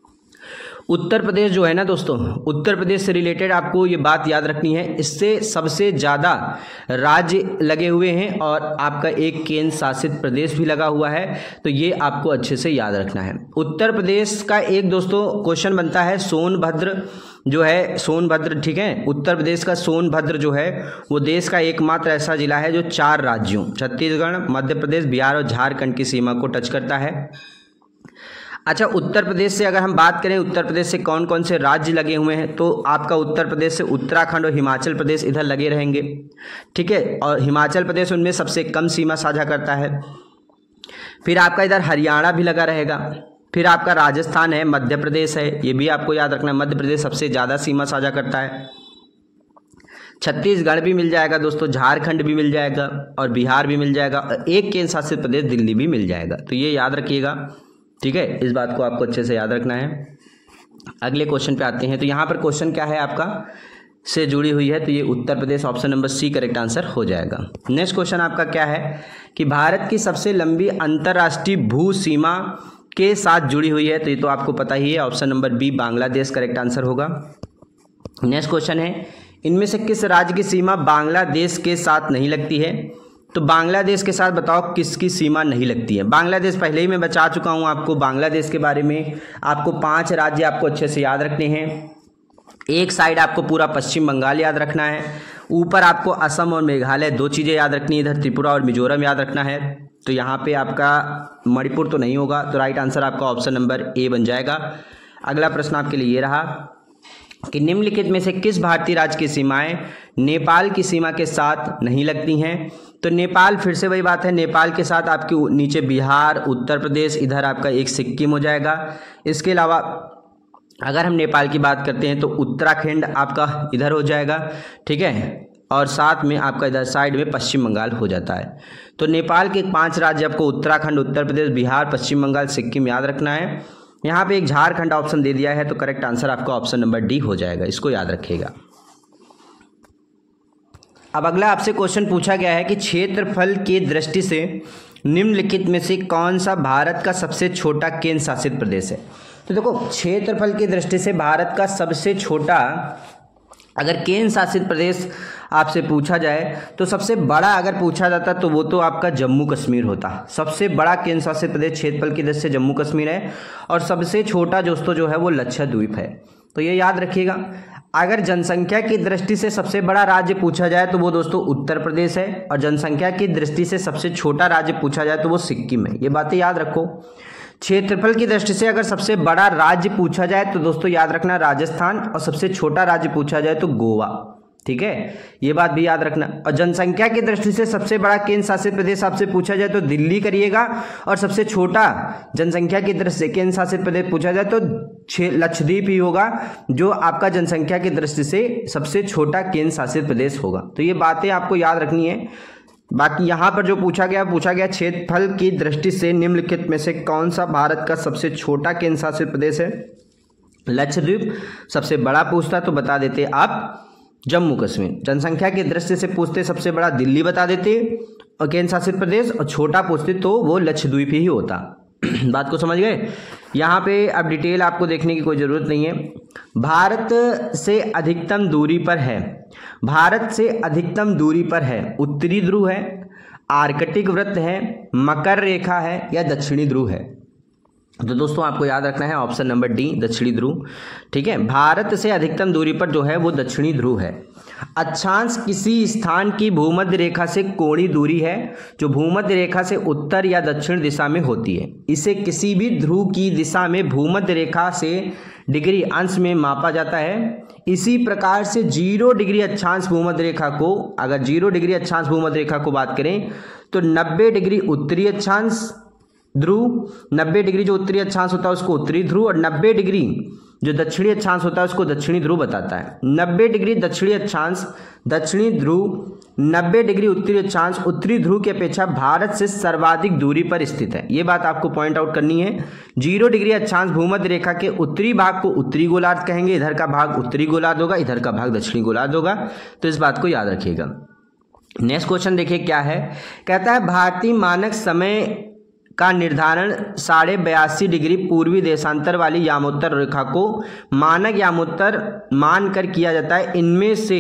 उत्तर प्रदेश जो है ना दोस्तों, उत्तर प्रदेश से रिलेटेड आपको ये बात याद रखनी है, इससे सबसे ज़्यादा राज्य लगे हुए हैं और आपका एक केंद्र शासित प्रदेश भी लगा हुआ है। तो ये आपको अच्छे से याद रखना है। उत्तर प्रदेश का एक दोस्तों क्वेश्चन बनता है, सोनभद्र जो है, सोनभद्र ठीक है, उत्तर प्रदेश का सोनभद्र जो है वो देश का एकमात्र ऐसा जिला है जो 4 राज्यों छत्तीसगढ़, मध्य प्रदेश, बिहार और झारखंड की सीमा को टच करता है। अच्छा, उत्तर प्रदेश से अगर हम बात करें, उत्तर प्रदेश से कौन कौन से राज्य लगे हुए हैं, तो आपका उत्तर प्रदेश से उत्तराखंड और हिमाचल प्रदेश इधर लगे रहेंगे, ठीक है, और हिमाचल प्रदेश उनमें सबसे कम सीमा साझा करता है। फिर आपका इधर हरियाणा भी लगा रहेगा, फिर आपका राजस्थान है, मध्य प्रदेश है, ये भी आपको याद रखना है, मध्य प्रदेश सबसे ज़्यादा सीमा साझा करता है। छत्तीसगढ़ भी मिल जाएगा दोस्तों, झारखंड भी मिल जाएगा और बिहार भी मिल जाएगा, और एक केंद्र शासित प्रदेश दिल्ली भी मिल जाएगा। तो ये याद रखिएगा, ठीक है, इस बात को आपको अच्छे से याद रखना है। अगले क्वेश्चन पे आते हैं। तो यहाँ पर क्वेश्चन क्या है आपका से जुड़ी हुई है, तो ये Uttar Pradesh, option number C correct answer हो जाएगा। नेक्स्ट क्वेश्चन आपका क्या है कि भारत की सबसे लंबी अंतर्राष्ट्रीय भू सीमा के साथ जुड़ी हुई है, तो ये तो आपको पता ही है, option number B Bangladesh correct answer होगा। नेक्स्ट क्वेश्चन है, इनमें से किस राज्य की सीमा बांग्लादेश के साथ नहीं लगती है? तो बांग्लादेश के साथ बताओ किसकी सीमा नहीं लगती है? बांग्लादेश पहले ही मैं बता चुका हूं आपको बांग्लादेश के बारे में। आपको 5 राज्य आपको अच्छे से याद रखने हैं। एक साइड आपको पूरा पश्चिम बंगाल याद रखना है, ऊपर आपको असम और मेघालय 2 चीज़ें याद रखनी है, इधर त्रिपुरा और मिजोरम याद रखना है। तो यहाँ पे आपका मणिपुर तो नहीं होगा, तो राइट आंसर आपका ऑप्शन नंबर ए बन जाएगा। अगला प्रश्न आपके लिए ये रहा कि निम्नलिखित में से किस भारतीय राज्य की सीमाएं नेपाल की सीमा के साथ नहीं लगती हैं? तो नेपाल, फिर से वही बात है, नेपाल के साथ आपके नीचे बिहार, उत्तर प्रदेश, इधर आपका एक सिक्किम हो जाएगा। इसके अलावा अगर हम नेपाल की बात करते हैं तो उत्तराखंड आपका इधर हो जाएगा, ठीक है, और साथ में आपका इधर साइड में पश्चिम बंगाल हो जाता है। तो नेपाल के 5 राज्य आपको उत्तराखंड, उत्तर प्रदेश, बिहार, पश्चिम बंगाल, सिक्किम याद रखना है। यहाँ पे एक झारखंड ऑप्शन दे दिया है, तो करेक्ट आंसर आपका ऑप्शन नंबर डी हो जाएगा, इसको याद रखिएगा। अब अगला आपसे क्वेश्चन पूछा गया है कि क्षेत्रफल की दृष्टि से निम्नलिखित में से कौन सा भारत का सबसे छोटा केंद्र शासित प्रदेश है? तो देखो, क्षेत्रफल की दृष्टि से भारत का सबसे छोटा अगर केंद्र शासित प्रदेश आपसे पूछा जाए तो सबसे बड़ा अगर पूछा जाता तो वो तो आपका जम्मू कश्मीर होता। सबसे बड़ा केंद्र शासित प्रदेश क्षेत्रफल की दृष्टि से जम्मू कश्मीर है, और सबसे छोटा दोस्तों जो है वो लक्षद्वीप है। तो ये याद रखिएगा। अगर जनसंख्या की दृष्टि से सबसे बड़ा राज्य पूछा जाए तो वो दोस्तों उत्तर प्रदेश है, और जनसंख्या की दृष्टि से सबसे छोटा राज्य पूछा जाए तो वो सिक्किम है। ये बातें याद रखो। क्षेत्रफल की दृष्टि से अगर सबसे बड़ा राज्य पूछा जाए तो दोस्तों याद रखना राजस्थान, और सबसे छोटा राज्य पूछा जाए तो गोवा, ठीक है, ये बात भी याद रखना। और जनसंख्या की दृष्टि से सबसे बड़ा केंद्र शासित प्रदेश आपसे पूछा जाए तो दिल्ली करिएगा, और सबसे छोटा जनसंख्या की दृष्टि से केंद्र शासित प्रदेश पूछा जाए तो लक्षद्वीप ही होगा, जो आपका जनसंख्या की दृष्टि से सबसे छोटा केंद्र शासित प्रदेश होगा। तो ये बातें आपको याद रखनी है। बाकी यहाँ पर जो पूछा गया क्षेत्रफल की दृष्टि से निम्नलिखित में से कौन सा भारत का सबसे छोटा केंद्र शासित प्रदेश है? लक्षद्वीप। सबसे बड़ा पूछता तो बता देते आप जम्मू कश्मीर। जनसंख्या की दृष्टि से पूछते सबसे बड़ा दिल्ली बता देते और केंद्र शासित प्रदेश, और छोटा पूछते तो वो लक्षद्वीप ही होता। बात को समझ गए? यहाँ पे अब डिटेल आपको देखने की कोई ज़रूरत नहीं है। भारत से अधिकतम दूरी पर है, भारत से अधिकतम दूरी पर है उत्तरी ध्रुव है, आर्कटिक वृत्त है, मकर रेखा है, या दक्षिणी ध्रुव है? तो दोस्तों आपको याद रखना है ऑप्शन नंबर डी दक्षिणी ध्रुव। ठीक है, भारत से अधिकतम दूरी पर जो है वो दक्षिणी ध्रुव है। अक्षांश किसी स्थान की भूमध्य रेखा से कोणीय दूरी है जो भूमध्य रेखा से उत्तर या दक्षिण दिशा में होती है। इसे किसी भी ध्रुव की दिशा में भूमध्य रेखा से डिग्री अंश में मापा जाता है। इसी प्रकार से 0 डिग्री अक्षांश भूमध्य रेखा को, अगर 0 डिग्री अक्षांश भूमध्य रेखा को बात करें तो 90 डिग्री उत्तरी अक्षांश ध्रुव, 90 डिग्री जो उत्तरी अक्षांश होता है उसको उत्तरी ध्रुव, और 90 डिग्री जो दक्षिणी अक्षांश होता है उसको दक्षिणी ध्रुव बताता है। 90 डिग्री दक्षिणी अक्षांश दक्षिणी ध्रुव, 90 डिग्री उत्तरी अक्षांश उत्तरी ध्रुव की अपेक्षा भारत से सर्वाधिक दूरी पर स्थित है। ये बात आपको पॉइंट आउट करनी है। 0 डिग्री अक्षांश भूमध्य रेखा के उत्तरी भाग को उत्तरी गोलार्ध कहेंगे, इधर का भाग उत्तरी गोलार्ध होगा, इधर का भाग दक्षिणी गोलार्ध होगा। तो इस बात को याद रखिएगा। नेक्स्ट क्वेश्चन देखिए क्या है, कहता है भारतीय मानक समय का निर्धारण 82.5 डिग्री पूर्वी देशांतर वाली यामोत्तर रेखा को मानक यामोत्तर मानकर किया जाता है। इनमें से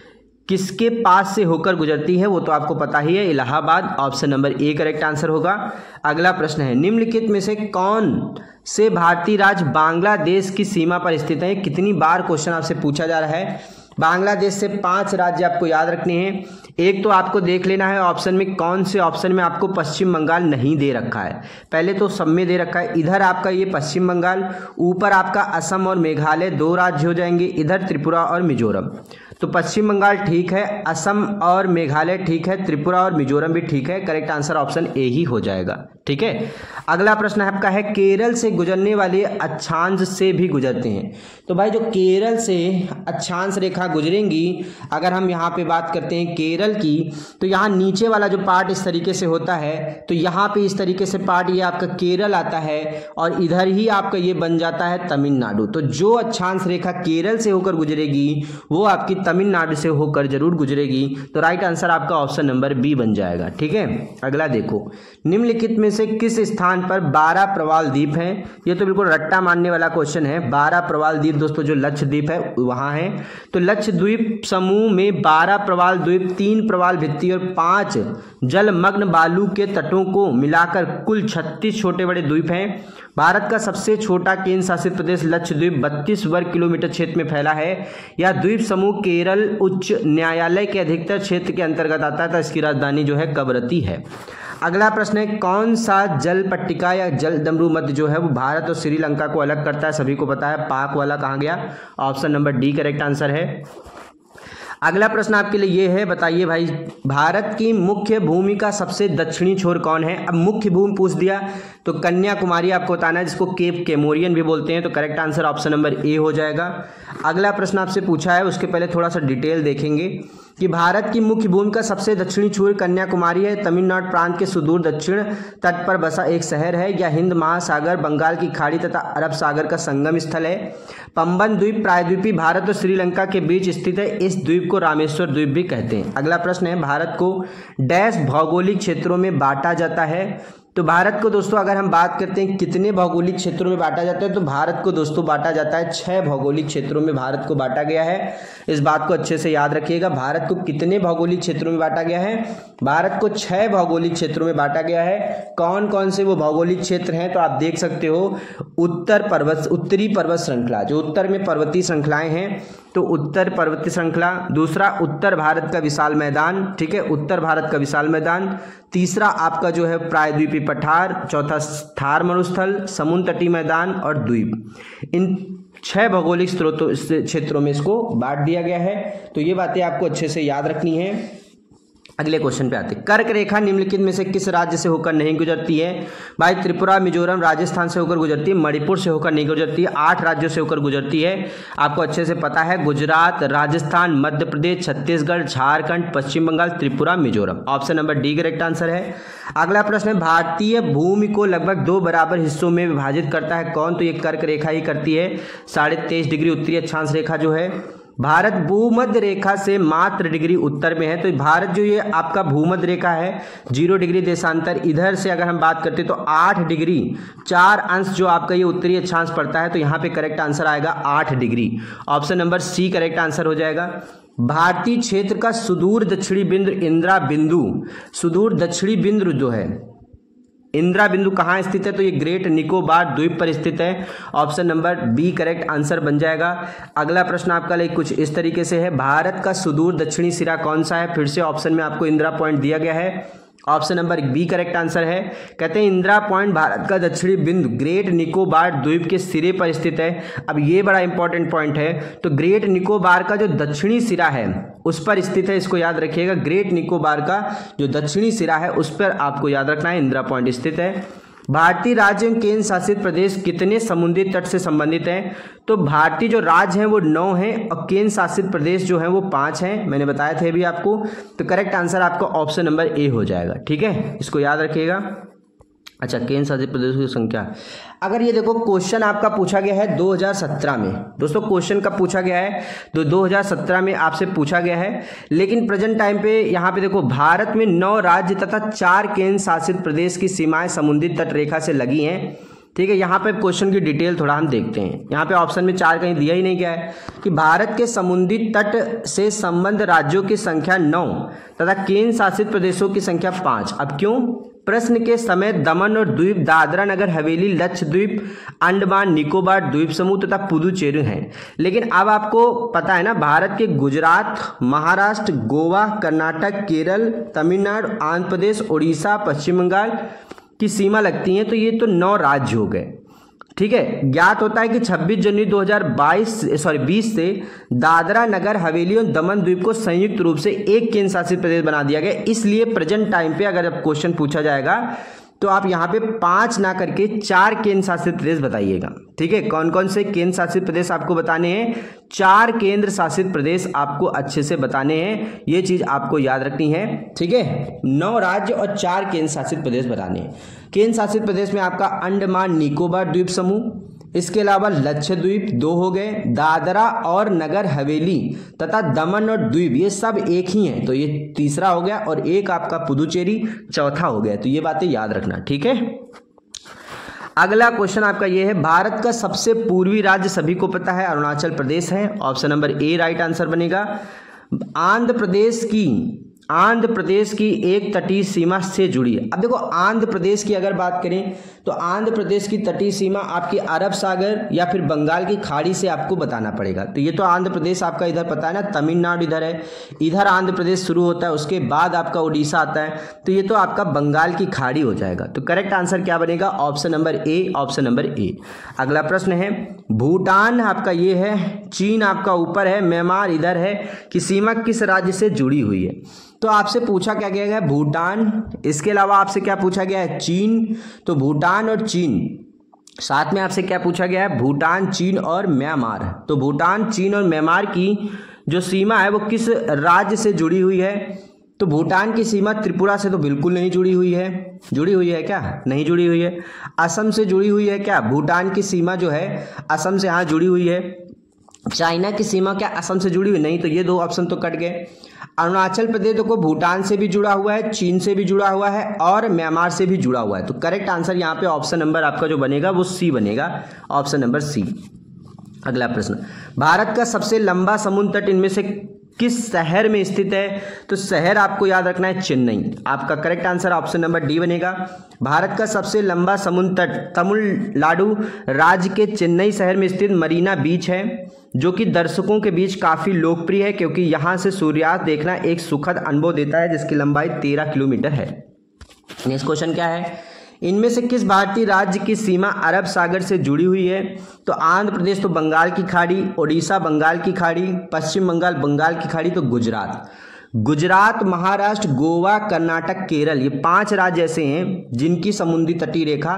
किसके पास से होकर गुजरती है, वो तो आपको पता ही है, Allahabad. Option number A correct answer होगा। अगला प्रश्न है, निम्नलिखित में से कौन से भारतीय राज्य बांग्लादेश की सीमा पर स्थित है। कितनी बार क्वेश्चन आपसे पूछा जा रहा है। बांग्लादेश से 5 राज्य आपको याद रखने हैं। एक तो आपको देख लेना है ऑप्शन में कौन से ऑप्शन में आपको पश्चिम बंगाल नहीं दे रखा है। पहले तो सब में दे रखा है, इधर आपका ये पश्चिम बंगाल, ऊपर आपका असम और मेघालय 2 राज्य हो जाएंगे, इधर त्रिपुरा और मिजोरम। तो पश्चिम बंगाल ठीक है, असम और मेघालय ठीक है, त्रिपुरा और मिजोरम भी ठीक है। करेक्ट आंसर ऑप्शन ए ही हो जाएगा। ठीक है, अगला प्रश्न आपका है, केरल से गुजरने वाले अक्षांश से भी गुजरते हैं। तो भाई जो केरल से अक्षांश रेखा गुजरेंगी, अगर हम यहाँ पे बात करते हैं केरल की, तो यहाँ नीचे वाला जो पार्ट इस तरीके से होता है, तो यहाँ पे इस तरीके से पार्ट ये आपका केरल आता है और इधर ही आपका ये बन जाता है तमिलनाडु। तो जो अक्षांश रेखा केरल से होकर गुजरेगी वो आपकी तमिलनाडु से होकर जरूर गुजरेगी। तो राइट आंसर आपका ऑप्शन नंबर बी बन जाएगा। ठीक है, अगला देखो, निम्नलिखित में से किस स्थान पर 12 प्रवाल द्वीप हैं। ये तो बिल्कुल रट्टा मारने वाला क्वेश्चन है। 12 प्रवाल द्वीप दोस्तों जो लक्षद्वीप है वहां है। तो लक्षद्वीप समूह में 12 प्रवाल द्वीप, 3 प्रवाल भित्ति और 5 जलमग्न बालू के तटों को मिलाकर कुल 36 छोटे बड़े द्वीप हैं। भारत का सबसे छोटा केंद्र शासित प्रदेश लक्षद्वीप 32 वर्ग किलोमीटर क्षेत्र में फैला है। यह द्वीप समूह केरल उच्च न्यायालय के अधिकतर क्षेत्र के अंतर्गत आता है। तो इसकी राजधानी जो है कवरत्ती है। अगला प्रश्न है, कौन सा जल पट्टिका या जल डमरू मध्य जो है वो भारत और श्रीलंका को अलग करता है। सभी को पता है, पाक वाला कहाँ गया। Option number D correct answer है। अगला प्रश्न आपके लिए ये है, बताइए भाई भारत की मुख्य भूमि का सबसे दक्षिणी छोर कौन है। अब मुख्य भूमि पूछ दिया तो कन्याकुमारी आपको बताना है, जिसको केप कैमोरियन भी बोलते हैं। तो correct answer option number A हो जाएगा। अगला प्रश्न आपसे पूछा है, उसके पहले थोड़ा सा डिटेल देखेंगे कि भारत की मुख्य भूमि का सबसे दक्षिणी छोर कन्याकुमारी है। तमिलनाडु प्रांत के सुदूर दक्षिण तट पर बसा एक शहर है। यह हिंद महासागर, बंगाल की खाड़ी तथा अरब सागर का संगम स्थल है। पंबन द्वीप प्रायद्वीपी भारत और श्रीलंका के बीच स्थित है। इस द्वीप को रामेश्वर द्वीप भी कहते हैं। अगला प्रश्न है, भारत को डैश भौगोलिक क्षेत्रों में बांटा जाता है। तो भारत को दोस्तों अगर हम बात करते हैं कितने भौगोलिक क्षेत्रों में बांटा जाता है, तो भारत को दोस्तों बांटा जाता है 6 भौगोलिक क्षेत्रों में भारत को बांटा गया है। इस बात को अच्छे से याद रखिएगा। भारत को कितने भौगोलिक क्षेत्रों में बांटा गया है, भारत को 6 भौगोलिक क्षेत्रों में बांटा गया है। कौन कौन से वो भौगोलिक क्षेत्र हैं, तो आप देख सकते हो उत्तरी पर्वत श्रृंखला, जो उत्तर में पर्वतीय श्रृंखलाएं हैं, तो उत्तर पर्वतीय श्रृंखला। दूसरा उत्तर भारत का विशाल मैदान, ठीक है, उत्तर भारत का विशाल मैदान। तीसरा आपका जो है प्रायद्वीपीय पठार। चौथा थार मरुस्थल, समुद्र तटीय मैदान और द्वीप। इन 6 भौगोलिक क्षेत्रों में इसको बांट दिया गया है। तो ये बातें आपको अच्छे से याद रखनी है। अगले क्वेश्चन पे आते हैं, कर्क रेखा निम्नलिखित में से किस राज्य से होकर नहीं गुजरती है। भाई त्रिपुरा, मिजोरम, राजस्थान से होकर गुजरती है। मणिपुर से होकर नहीं गुजरती है। 8 राज्यों से होकर गुजरती है। आपको अच्छे से पता है, Gujarat, Rajasthan, Madhya Pradesh, Chhattisgarh, Jharkhand, Paschim Bengal, Tripura, Mizoram. Option number D correct answer है। अगला प्रश्न है, भारतीय भूमि को लगभग 2 बराबर हिस्सों में विभाजित करता है कौन। तो ये कर्क रेखा ही करती है। 23.5 डिग्री उत्तरी अक्षांश रेखा जो है, भारत भूमध्य रेखा से मात्र डिग्री उत्तर में है। तो भारत जो ये आपका भूमध्य रेखा है 0 डिग्री देशांतर, इधर से अगर हम बात करते तो 8 डिग्री 4 अंश जो आपका ये उत्तरी अक्षांश पड़ता है। तो यहाँ पे करेक्ट आंसर आएगा 8 degree. Option number C correct answer हो जाएगा। भारतीय क्षेत्र का सुदूर दक्षिणी बिंदु इंदिरा बिंदु, सुदूर दक्षिणी बिंदु जो है इंदिरा बिंदु कहाँ स्थित है? तो ये ग्रेट निकोबार द्वीप पर स्थित है। Option number B correct answer बन जाएगा। अगला प्रश्न आपका लिए कुछ इस तरीके से है, भारत का सुदूर दक्षिणी सिरा कौन सा है? फिर से ऑप्शन में आपको इंदिरा पॉइंट दिया गया है। Option number B correct answer है। कहते हैं इंदिरा पॉइंट भारत का दक्षिणी बिंदु ग्रेट निकोबार द्वीप के सिरे पर स्थित है। अब ये बड़ा इंपॉर्टेंट पॉइंट है, तो ग्रेट निकोबार का जो दक्षिणी सिरा है उस पर स्थित है, इसको याद रखिएगा। ग्रेट निकोबार का जो दक्षिणी सिरा है उस पर आपको याद रखना है इंदिरा पॉइंट स्थित है। भारतीय राज्य एवं केंद्र शासित प्रदेश कितने समुद्री तट से संबंधित हैं? तो भारतीय जो राज्य हैं वो 9 हैं और केंद्र शासित प्रदेश जो हैं वो 5 हैं, मैंने बताया थे अभी आपको। तो करेक्ट आंसर आपका ऑप्शन नंबर ए हो जाएगा। ठीक है, इसको याद रखिएगा। अच्छा, केंद्र शासित प्रदेशों की संख्या, अगर ये देखो क्वेश्चन आपका पूछा गया है 2017 में, दोस्तों क्वेश्चन कब पूछा गया है? तो 2017 में आपसे पूछा गया है। लेकिन प्रेजेंट टाइम पे यहाँ पे देखो भारत में 9 राज्य तथा 4 केंद्र शासित प्रदेश की सीमाएं समुद्री तट रेखा से लगी हैं। ठीक है, यहाँ पे क्वेश्चन की डिटेल थोड़ा हम देखते हैं। यहाँ पे ऑप्शन में 4 कहीं दिया ही नहीं गया है कि भारत के समुद्री तट से संबद्ध राज्यों की संख्या 9 तथा केंद्र शासित प्रदेशों की संख्या 5। अब क्यों? प्रश्न के समय दमन और द्वीप, दादरा नगर हवेली, लक्षद्वीप, अंडमान निकोबार द्वीप समूह तथा पुदुचेरी हैं। लेकिन अब आपको पता है ना, भारत के गुजरात, महाराष्ट्र, गोवा, कर्नाटक, केरल, तमिलनाडु, आंध्र प्रदेश, उड़ीसा, पश्चिम बंगाल की सीमा लगती हैं। तो ये तो 9 राज्य हो गए। ठीक है, ज्ञात होता है कि 26 जनवरी 2020 से दादरा नगर हवेली और दमन द्वीप को संयुक्त रूप से एक केंद्र शासित प्रदेश बना दिया गया। इसलिए प्रेजेंट टाइम पे अगर अब क्वेश्चन पूछा जाएगा तो आप यहाँ पे 5 ना करके 4 केंद्र शासित प्रदेश बताइएगा। ठीक है, कौन कौन से केंद्र शासित प्रदेश आपको बताने हैं? 4 केंद्र शासित प्रदेश आपको अच्छे से बताने हैं, ये चीज आपको याद रखनी है। ठीक है, 9 राज्य और 4 केंद्र शासित प्रदेश बताने हैं। केंद्र शासित प्रदेश में आपका अंडमान निकोबार द्वीप समूह, इसके अलावा लक्षद्वीप 2 हो गए, दादरा और नगर हवेली तथा दमन और द्वीप ये सब एक ही हैं, तो ये तीसरा हो गया, और एक आपका पुदुचेरी चौथा हो गया। तो ये बातें याद रखना। ठीक है, अगला क्वेश्चन आपका ये है, भारत का सबसे पूर्वी राज्य सभी को पता है अरुणाचल प्रदेश है। Option number A right answer बनेगा। आंध्र प्रदेश की एक तटीय सीमा से जुड़ी है। अब देखो आंध्र प्रदेश की अगर बात करें तो आंध्र प्रदेश की तटीय सीमा आपकी अरब सागर या फिर बंगाल की खाड़ी से आपको बताना पड़ेगा। तो ये तो आंध्र प्रदेश आपका इधर पता है ना, तमिलनाडु इधर है, इधर आंध्र प्रदेश शुरू होता है, उसके बाद आपका उड़ीसा आता है, तो ये तो आपका बंगाल की खाड़ी हो जाएगा। तो करेक्ट आंसर क्या बनेगा? Option number A, option number A. अगला प्रश्न है, भूटान आपका ये है, चीन आपका ऊपर है, म्यांमार इधर है, कि सीमा किस राज्य से जुड़ी हुई है? तो आपसे पूछा क्या गया है? भूटान, इसके अलावा आपसे क्या पूछा गया है? चीन। तो भूटान और चीन, साथ में आपसे क्या पूछा गया है? भूटान, चीन और म्यांमार। तो भूटान, चीन और म्यांमार की जो सीमा है वो किस राज्य से जुड़ी हुई है? तो भूटान की सीमा त्रिपुरा से तो बिल्कुल नहीं जुड़ी हुई है। जुड़ी हुई है क्या? नहीं जुड़ी हुई है। असम से जुड़ी हुई है क्या? भूटान की सीमा जो है असम से हाँ जुड़ी हुई है। चाइना की सीमा क्या असम से जुड़ी हुई? नहीं। तो ये 2 ऑप्शन तो कट गए। अरुणाचल प्रदेश को भूटान से भी जुड़ा हुआ है, चीन से भी जुड़ा हुआ है और म्यांमार से भी जुड़ा हुआ है। तो करेक्ट आंसर यहाँ पे ऑप्शन नंबर आपका जो बनेगा वो सी बनेगा, ऑप्शन नंबर सी। अगला प्रश्न, भारत का सबसे लंबा समुद्र तट इनमें से किस शहर में स्थित है? तो शहर आपको याद रखना है चेन्नई। आपका correct answer option number D बनेगा। भारत का सबसे लंबा समुद्र तट तमिलनाडु राज्य के चेन्नई शहर में स्थित मरीना बीच है, जो कि दर्शकों के बीच काफ़ी लोकप्रिय है क्योंकि यहाँ से सूर्यास्त देखना एक सुखद अनुभव देता है, जिसकी लंबाई 13 किलोमीटर है। नेक्स्ट क्वेश्चन क्या है, इनमें से किस भारतीय राज्य की सीमा अरब सागर से जुड़ी हुई है? तो आंध्र प्रदेश तो बंगाल की खाड़ी, उड़ीसा बंगाल की खाड़ी, पश्चिम बंगाल बंगाल की खाड़ी, तो गुजरात, महाराष्ट्र, गोवा, कर्नाटक, केरल, ये 5 राज्य ऐसे हैं जिनकी समुद्री तटीय रेखा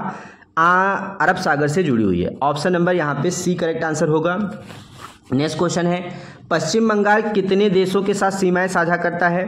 अरब सागर से जुड़ी हुई है। ऑप्शन नंबर यहाँ पे सी करेक्ट आंसर होगा। नेक्स्ट क्वेश्चन है, पश्चिम बंगाल कितने देशों के साथ सीमाएं साझा करता है?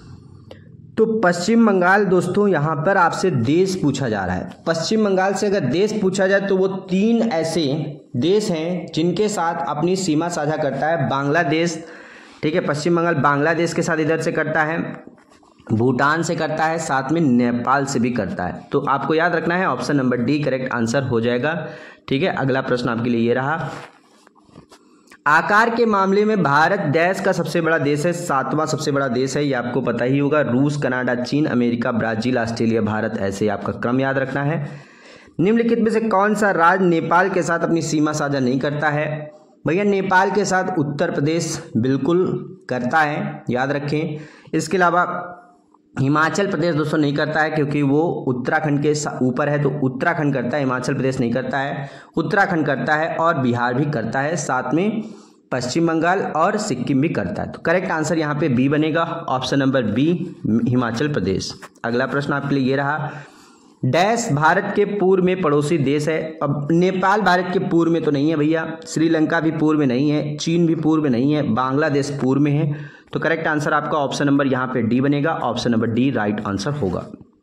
तो पश्चिम बंगाल दोस्तों यहाँ पर आपसे देश पूछा जा रहा है। पश्चिम बंगाल से अगर देश पूछा जाए तो वो 3 ऐसे देश हैं जिनके साथ अपनी सीमा साझा करता है। बांग्लादेश, ठीक है, पश्चिम बंगाल बांग्लादेश के साथ इधर से करता है, भूटान से करता है, साथ में नेपाल से भी करता है। तो आपको याद रखना है option number D correct answer हो जाएगा। ठीक है, अगला प्रश्न आपके लिए ये रहा। आकार के मामले में भारत देश का सबसे बड़ा देश है, 7वां सबसे बड़ा देश है, ये आपको पता ही होगा। रूस, कनाडा, चीन, अमेरिका, ब्राजील, ऑस्ट्रेलिया, भारत, ऐसे आपका क्रम याद रखना है। निम्नलिखित में से कौन सा राज्य नेपाल के साथ अपनी सीमा साझा नहीं करता है? भैया नेपाल के साथ उत्तर प्रदेश बिल्कुल करता है, याद रखें। इसके अलावा हिमाचल प्रदेश दोस्तों नहीं करता है, क्योंकि वो उत्तराखंड के ऊपर है, तो उत्तराखंड करता है, हिमाचल प्रदेश नहीं करता है। उत्तराखंड करता है और बिहार भी करता है, साथ में पश्चिम बंगाल और सिक्किम भी करता है। तो करेक्ट आंसर यहाँ पे बी बनेगा, option number B, Himachal Pradesh. अगला प्रश्न आपके लिए ये रहा, डैश भारत के पूर्व में पड़ोसी देश है। अब नेपाल भारत के पूर्व में तो नहीं है भैया, श्रीलंका भी पूर्व में नहीं है, चीन भी पूर्व में नहीं है, बांग्लादेश पूर्व में है। तो करेक्ट आंसर आपका ऑप्शन नंबर यहाँ पे डी बनेगा, option number D right answer होगा।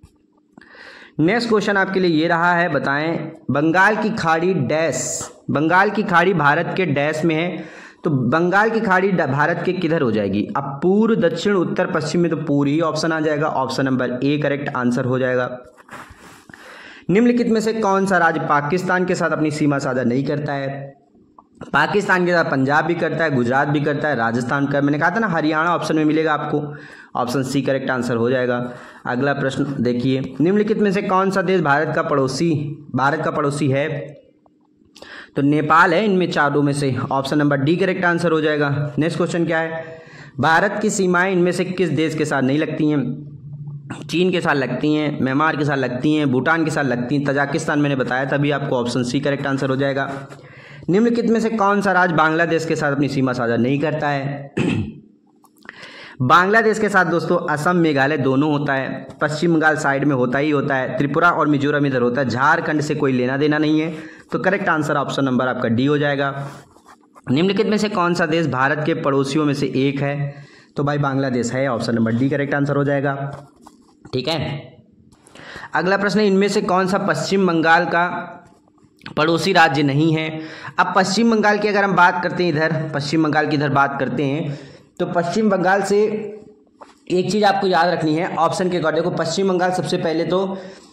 नेक्स्ट क्वेश्चन आपके लिए ये रहा है, बताएं बंगाल की खाड़ी डैश, बंगाल की खाड़ी भारत के डैश में है। तो बंगाल की खाड़ी भारत के किधर हो जाएगी? अब पूर्व, दक्षिण, उत्तर, पश्चिम में तो पूरी ही ऑप्शन आ जाएगा, option number A correct answer हो जाएगा। निम्नलिखित में से कौन सा राज्य पाकिस्तान के साथ अपनी सीमा साझा नहीं करता है? पाकिस्तान के साथ पंजाब भी करता है, गुजरात भी करता है, राजस्थान का, मैंने कहा था ना हरियाणा ऑप्शन में मिलेगा आपको, ऑप्शन सी करेक्ट आंसर हो जाएगा। अगला प्रश्न देखिए, निम्नलिखित में से कौन सा देश भारत का पड़ोसी है? तो नेपाल है इनमें चारों में से, option number D correct answer हो जाएगा। नेक्स्ट क्वेश्चन क्या है, भारत की सीमाएं इनमें से किस देश के साथ नहीं लगती हैं? चीन के साथ लगती हैं, म्यांमार के साथ लगती हैं, भूटान के साथ लगती हैं, तजाकिस्तान मैंने बताया तभी आपको, ऑप्शन सी करेक्ट आंसर हो जाएगा। निम्नलिखित में से कौन सा राज्य बांग्लादेश के साथ अपनी सीमा साझा नहीं करता है? बांग्लादेश के साथ दोस्तों असम, मेघालय दोनों होता है, पश्चिम बंगाल साइड में होता ही होता है, त्रिपुरा और मिजोरम इधर होता है, झारखंड से कोई लेना देना नहीं है। तो करेक्ट आंसर ऑप्शन नंबर आपका डी हो जाएगा। निम्नलिखित में से कौन सा देश भारत के पड़ोसियों में से एक है? तो भाई बांग्लादेश है, option number D correct answer हो जाएगा। ठीक है, अगला प्रश्न है, इनमें से कौन सा पश्चिम बंगाल का पड़ोसी राज्य नहीं है? अब पश्चिम बंगाल की अगर हम बात करते हैं, इधर पश्चिम बंगाल की इधर बात करते हैं, तो पश्चिम बंगाल से एक चीज़ आपको याद रखनी है, ऑप्शन के अकॉर्डिंग देखो, पश्चिम बंगाल सबसे पहले तो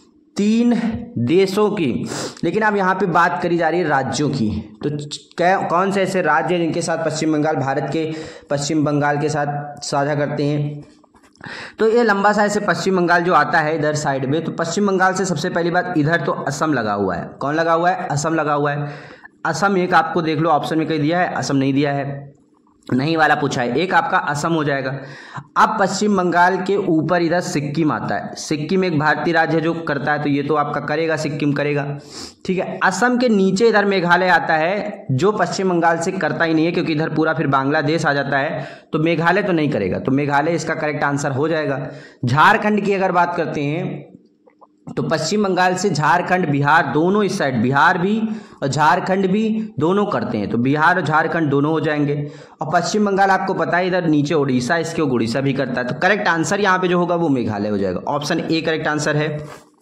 3 देशों की, लेकिन अब यहाँ पे बात करी जा रही है राज्यों की। तो कौन से ऐसे राज्य हैं जिनके साथ पश्चिम बंगाल भारत के पश्चिम बंगाल के साथ साझा करते हैं? तो ये लंबा सा ऐसे पश्चिम बंगाल जो आता है इधर साइड में, तो पश्चिम बंगाल से सबसे पहली बात इधर तो असम लगा हुआ है। कौन लगा हुआ है? असम लगा हुआ है। असम एक आपको देख लो ऑप्शन में कहीं दिया है, असम नहीं दिया है, नहीं वाला पूछा है, एक आपका असम हो जाएगा। अब पश्चिम बंगाल के ऊपर इधर सिक्किम आता है, सिक्किम एक भारतीय राज्य है जो करता है, तो ये तो आपका करेगा, सिक्किम करेगा। ठीक है, असम के नीचे इधर मेघालय आता है जो पश्चिम बंगाल से करता ही नहीं है, क्योंकि इधर पूरा फिर बांग्लादेश आ जाता है, तो मेघालय तो नहीं करेगा, तो मेघालय इसका करेक्ट आंसर हो जाएगा। झारखंड की अगर बात करते हैं तो पश्चिम बंगाल से झारखंड, बिहार दोनों इस साइड, बिहार भी और झारखंड भी दोनों करते हैं, तो बिहार और झारखंड दोनों हो जाएंगे। और पश्चिम बंगाल आपको पता है इधर नीचे उड़ीसा, इसके उड़ीसा भी करता है, तो करेक्ट आंसर यहाँ पे जो होगा वो मेघालय हो जाएगा, ऑप्शन ए करेक्ट आंसर है।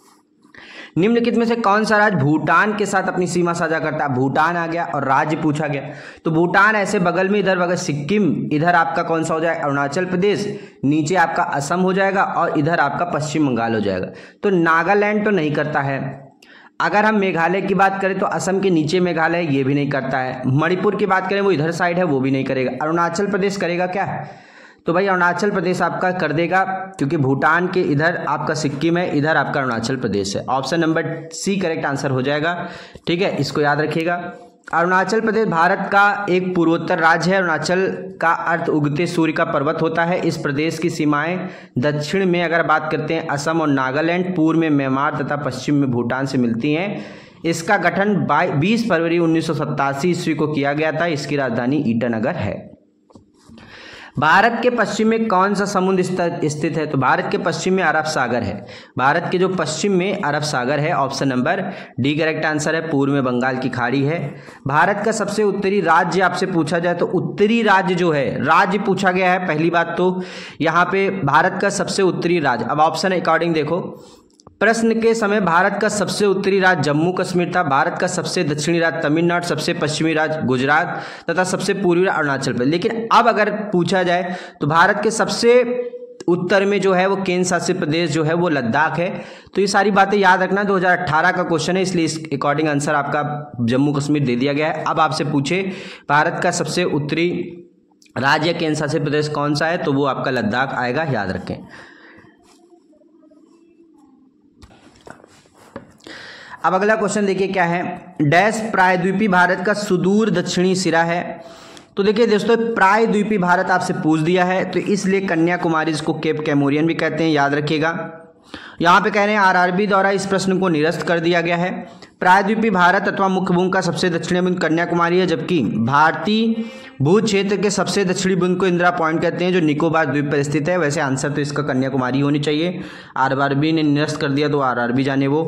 निम्नलिखित में से कौन सा राज्य भूटान के साथ अपनी सीमा साझा करता है? भूटान आ गया और राज्य पूछा गया, तो भूटान ऐसे बगल में, इधर बगल सिक्किम, इधर आपका कौन सा हो जाएगा? अरुणाचल प्रदेश, नीचे आपका असम हो जाएगा और इधर आपका पश्चिम बंगाल हो जाएगा। तो नागालैंड तो नहीं करता है। अगर हम मेघालय की बात करें तो असम के नीचे मेघालय, ये भी नहीं करता है। मणिपुर की बात करें वो इधर साइड है, वो भी नहीं करेगा। अरुणाचल प्रदेश करेगा क्या? तो भाई अरुणाचल प्रदेश आपका कर देगा, क्योंकि भूटान के इधर आपका सिक्किम है, इधर आपका अरुणाचल प्रदेश है, option number C correct answer हो जाएगा। ठीक है, इसको याद रखिएगा। अरुणाचल प्रदेश भारत का एक पूर्वोत्तर राज्य है। अरुणाचल का अर्थ उगते सूर्य का पर्वत होता है। इस प्रदेश की सीमाएं दक्षिण में अगर बात करते हैं असम और नागालैंड, पूर्व में म्यांमार तथा पश्चिम में भूटान से मिलती हैं। इसका गठन 20 फरवरी 1987 ईस्वी को किया गया था। इसकी राजधानी ईटानगर है। भारत के पश्चिम में कौन सा समुद्र स्थित है? तो भारत के पश्चिम में अरब सागर है। भारत के जो पश्चिम में अरब सागर है, option number D correct answer है। पूर्व में बंगाल की खाड़ी है। भारत का सबसे उत्तरी राज्य आपसे पूछा जाए तो उत्तरी राज्य जो है, राज्य पूछा गया है पहली बात तो यहाँ पे भारत का सबसे उत्तरी राज्य। अब ऑप्शन अकॉर्डिंग देखो, प्रश्न के समय भारत का सबसे उत्तरी राज्य जम्मू कश्मीर था, भारत का सबसे दक्षिणी राज्य तमिलनाडु, सबसे पश्चिमी राज्य गुजरात तथा सबसे पूर्वी राज्य अरुणाचल प्रदेश। लेकिन अब अगर पूछा जाए तो भारत के सबसे उत्तर में जो है वो केंद्र शासित प्रदेश जो है वो लद्दाख है। तो ये सारी बातें याद रखना, 2018 का क्वेश्चन है, इसलिए इस अकॉर्डिंग आंसर आपका जम्मू कश्मीर दे दिया गया है। अब आपसे पूछे भारत का सबसे उत्तरी राज्य केंद्र शासित प्रदेश कौन सा है, तो वो आपका लद्दाख आएगा, याद रखें। अब अगला क्वेश्चन देखिए क्या है, डैश प्रायद्वीपीय भारत का सुदूर दक्षिणी सिरा है। तो देखिए दोस्तों, प्रायद्वीपीय भारत आपसे पूछ दिया है, तो इसलिए कन्याकुमारी इसको केप कैमोरियन भी कहते हैं, याद रखिएगा। यहाँ पे कह रहे हैं आरआरबी द्वारा इस प्रश्न को निरस्त कर दिया गया है। प्रायद्वीपीय भारत अथवा मुख्य बिंदु का सबसे दक्षिणी बिंदु कन्याकुमारी है, जबकि भारतीय भू क्षेत्र के सबसे दक्षिणी बिंदु को इंदिरा पॉइंट कहते हैं, जो निकोबार द्वीप पर स्थित है। वैसे आंसर तो इसका कन्याकुमारी होनी चाहिए, आरआरबी ने निरस्त कर दिया तो आरआरबी जाने वो।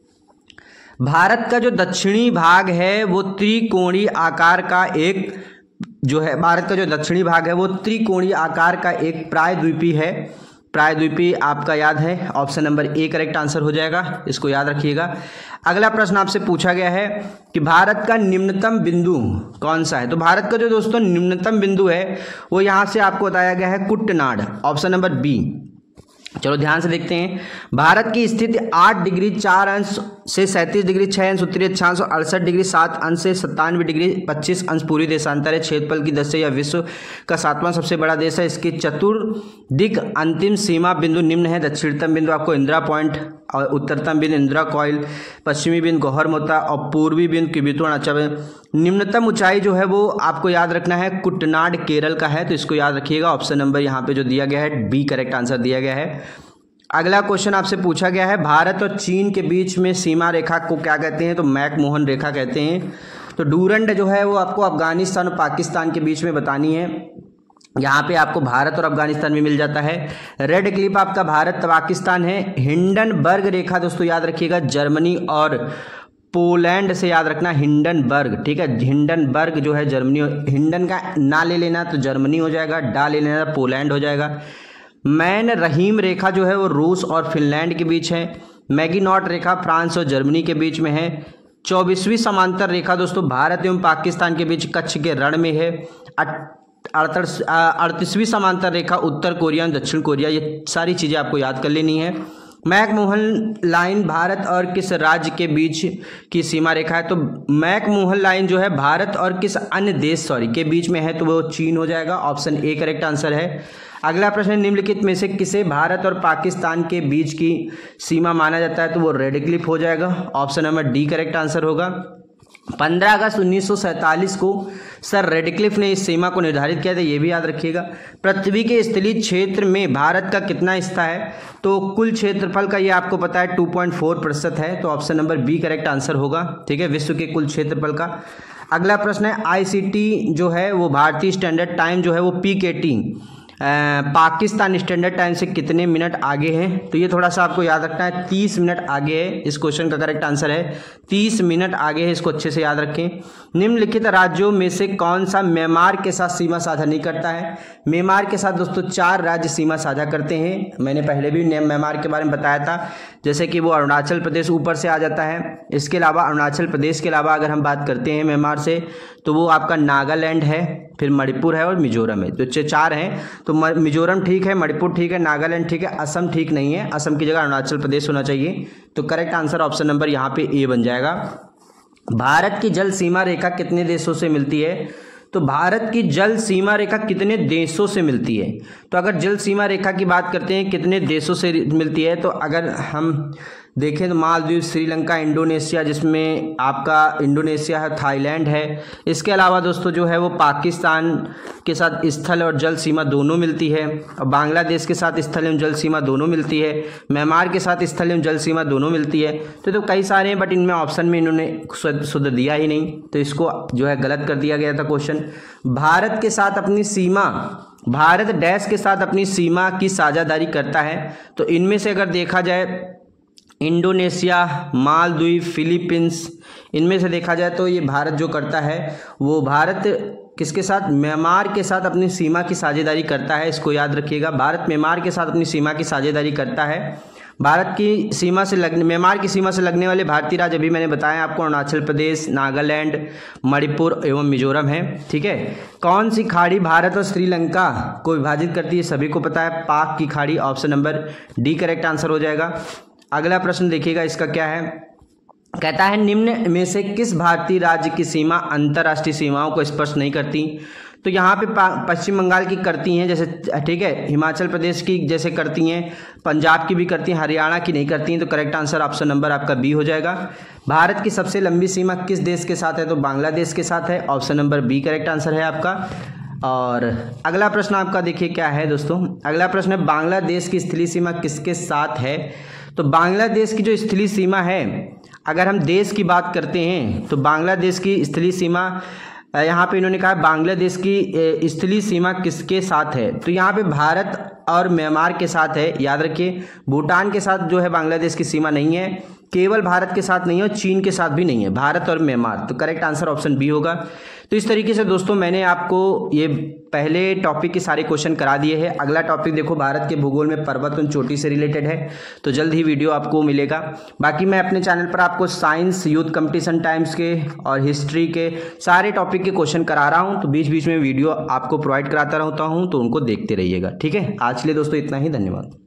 भारत का जो दक्षिणी भाग है वो त्रिकोणीय आकार का एक जो है, भारत का जो दक्षिणी भाग है वो त्रिकोणीय आकार का एक प्रायद्वीपीय है। प्रायद्वीपीय आपका याद है, option number A correct answer हो जाएगा, इसको याद रखिएगा। अगला प्रश्न आपसे पूछा गया है कि भारत का निम्नतम बिंदु कौन सा है। तो भारत का जो दोस्तों निम्नतम बिंदु है वो यहाँ से आपको बताया गया है कुट्टनाड, ऑप्शन नंबर बी। चलो ध्यान से देखते हैं। भारत की स्थिति 8 डिग्री 4 अंश से 37 डिग्री 6 अंश उत्तरी अक्षांश और 68 डिग्री 7 अंश से 97 डिग्री 25 अंश पूर्वी देशांतर है। क्षेत्रफल की दृष्टि से यह विश्व का 7वां सबसे बड़ा देश है। इसकी चतुर्दिक अंतिम सीमा बिंदु निम्न है। दक्षिणतम बिंदु आपको इंदिरा पॉइंट और उत्तरतम बिंदु इंदिरा कॉइल, पश्चिमी बिंदु गौहरमोता और पूर्वी बिंदु किबिथु अरुणाचल। निम्नतम ऊंचाई जो है वो आपको याद रखना है कुट्टनाड केरल का है, तो इसको याद रखिएगा। ऑप्शन नंबर यहाँ पे जो दिया गया है बी करेक्ट आंसर दिया गया है। अगला क्वेश्चन आपसे पूछा गया है भारत और चीन के बीच में सीमा रेखा को क्या कहते हैं, तो मैकमोहन रेखा कहते हैं। तो डूरंड जो है वो आपको अफगानिस्तान और पाकिस्तान के बीच में बतानी है। यहाँ पे आपको भारत और अफगानिस्तान भी मिल जाता है। रेड क्लिप आपका भारत पाकिस्तान है। हिंडनबर्ग रेखा दोस्तों याद रखिएगा जर्मनी और पोलैंड से याद रखना, हिंडनबर्ग, ठीक है। हिंडनबर्ग जो है जर्मनी, हिंडन का ना ले लेना तो जर्मनी हो जाएगा, डा ले लेना तो पोलैंड हो जाएगा। मैन रहीम रेखा जो है वो रूस और फिनलैंड के बीच है। मैगिनॉट रेखा फ्रांस और जर्मनी के बीच में है। 24वीं समांतर रेखा दोस्तों भारत एवं पाकिस्तान के बीच कच्छ के रण में है। 38वीं समांतर रेखा उत्तर कोरिया और दक्षिण कोरिया। ये सारी चीज़ें आपको याद कर लेनी है। मैकमोहन लाइन भारत और किस राज्य के बीच की सीमा रेखा है, तो मैकमोहन लाइन जो है भारत और किस अन्य देश के बीच में है, तो वो चीन हो जाएगा। ऑप्शन ए करेक्ट आंसर है। अगला प्रश्न, निम्नलिखित में से किसे भारत और पाकिस्तान के बीच की सीमा माना जाता है, तो वो रेड क्लिफ हो जाएगा। Option number D correct answer होगा। 15 अगस्त 1947 को सर रेडक्लिफ ने इस सीमा को निर्धारित किया था, ये भी याद रखिएगा। पृथ्वी के स्थलीय क्षेत्र में भारत का कितना हिस्सा है, तो कुल क्षेत्रफल का ये आपको पता है 2.4% है, तो option number B correct answer होगा, ठीक है, विश्व के कुल क्षेत्रफल का। अगला प्रश्न है आईसीटी जो है वो भारतीय स्टैंडर्ड टाइम जो है वो पीकेटी पाकिस्तान स्टैंडर्ड टाइम से कितने मिनट आगे है, तो ये थोड़ा सा आपको याद रखना है, 30 मिनट आगे है। इस क्वेश्चन का करेक्ट आंसर है 30 मिनट आगे है, इसको अच्छे से याद रखें। निम्नलिखित राज्यों में से कौन सा म्यांमार के साथ सीमा साझा नहीं करता है। म्यांमार के साथ दोस्तों 4 राज्य सीमा साझा करते हैं, मैंने पहले भी म्यांमार के बारे में बताया था, जैसे कि वो अरुणाचल प्रदेश ऊपर से आ जाता है। इसके अलावा अरुणाचल प्रदेश के अलावा अगर हम बात करते हैं म्यांमार से, तो वो आपका नागालैंड है, फिर मणिपुर है और मिजोरम है, तो 4 हैं। तो मिजोरम ठीक है, मणिपुर ठीक है, नागालैंड ठीक है, असम ठीक नहीं है, असम की जगह अरुणाचल प्रदेश होना चाहिए। तो करेक्ट आंसर ऑप्शन नंबर यहाँ पे ए बन जाएगा। भारत की जल सीमा रेखा कितने देशों से मिलती है, तो भारत की जल सीमा रेखा कितने देशों से मिलती है, तो अगर जल सीमा रेखा की बात करते हैं कितने देशों से मिलती है, तो अगर हम देखें तो मालदीव, श्रीलंका, इंडोनेशिया, जिसमें आपका इंडोनेशिया है, थाईलैंड है। इसके अलावा दोस्तों जो है वो पाकिस्तान के साथ स्थल और जल सीमा दोनों मिलती है, और बांग्लादेश के साथ स्थल एवं जल सीमा दोनों मिलती है, म्यांमार के साथ स्थल एवं जल सीमा दोनों मिलती है। तो कई सारे हैं, बट इनमें ऑप्शन में इन्होंने शुद्ध दिया ही नहीं, तो इसको जो है गलत कर दिया गया था क्वेश्चन। भारत के साथ अपनी सीमा, भारत डैश के साथ अपनी सीमा की साझेदारी करता है, तो इनमें से अगर देखा जाए इंडोनेशिया, मालदीव, फिलीपींस, इनमें से देखा जाए तो ये भारत जो करता है वो भारत किसके साथ, म्यांमार के साथ अपनी सीमा की साझेदारी करता है, इसको याद रखिएगा। भारत म्यांमार के साथ अपनी सीमा की साझेदारी करता है। भारत की सीमा से लगने म्यांमार की सीमा से लगने वाले भारतीय राज्य अभी मैंने बताया आपको अरुणाचल प्रदेश, नागालैंड, मणिपुर एवं मिजोरम है। ठीक है। कौन सी खाड़ी भारत और श्रीलंका को विभाजित करती है? सभी को पता है, पाक की खाड़ी। Option number D correct answer हो जाएगा। अगला प्रश्न देखिएगा, इसका क्या है, कहता है निम्न में से किस भारतीय राज्य की सीमा अंतर्राष्ट्रीय सीमाओं को स्पर्श नहीं करती? तो यहाँ पे पश्चिम बंगाल की करती हैं जैसे, ठीक है, हिमाचल प्रदेश की जैसे करती हैं, पंजाब की भी करती हैं, हरियाणा की नहीं करती हैं। तो करेक्ट आंसर ऑप्शन नंबर आपका बी हो जाएगा। भारत की सबसे लंबी सीमा किस देश के साथ है? तो बांग्लादेश के साथ है। Option number B correct answer है आपका। और अगला प्रश्न आपका देखिए क्या है दोस्तों, अगला प्रश्न है बांग्लादेश की स्थलीय सीमा किसके साथ है? तो बांग्लादेश की जो स्थलीय सीमा है, अगर हम देश की बात करते हैं तो बांग्लादेश की स्थलीय सीमा, यहाँ पे इन्होंने कहा बांग्लादेश की स्थलीय सीमा किसके साथ है? तो यहाँ पे भारत और म्यांमार के साथ है। याद रखिए, भूटान के साथ जो है बांग्लादेश की सीमा नहीं है, केवल भारत के साथ नहीं है और चीन के साथ भी नहीं है, भारत और म्यांमार। तो करेक्ट आंसर ऑप्शन बी होगा। तो इस तरीके से दोस्तों मैंने आपको ये पहले टॉपिक के सारे क्वेश्चन करा दिए हैं। अगला टॉपिक देखो भारत के भूगोल में पर्वत और चोटी से रिलेटेड है, तो जल्द ही वीडियो आपको मिलेगा। बाकी मैं अपने चैनल पर आपको साइंस, यूथ कंपटीशन टाइम्स के और हिस्ट्री के सारे टॉपिक के क्वेश्चन करा रहा हूँ, तो बीच बीच में वीडियो आपको प्रोवाइड कराता रहता हूँ, तो उनको देखते रहिएगा। ठीक है, आज के लिए दोस्तों इतना ही, धन्यवाद।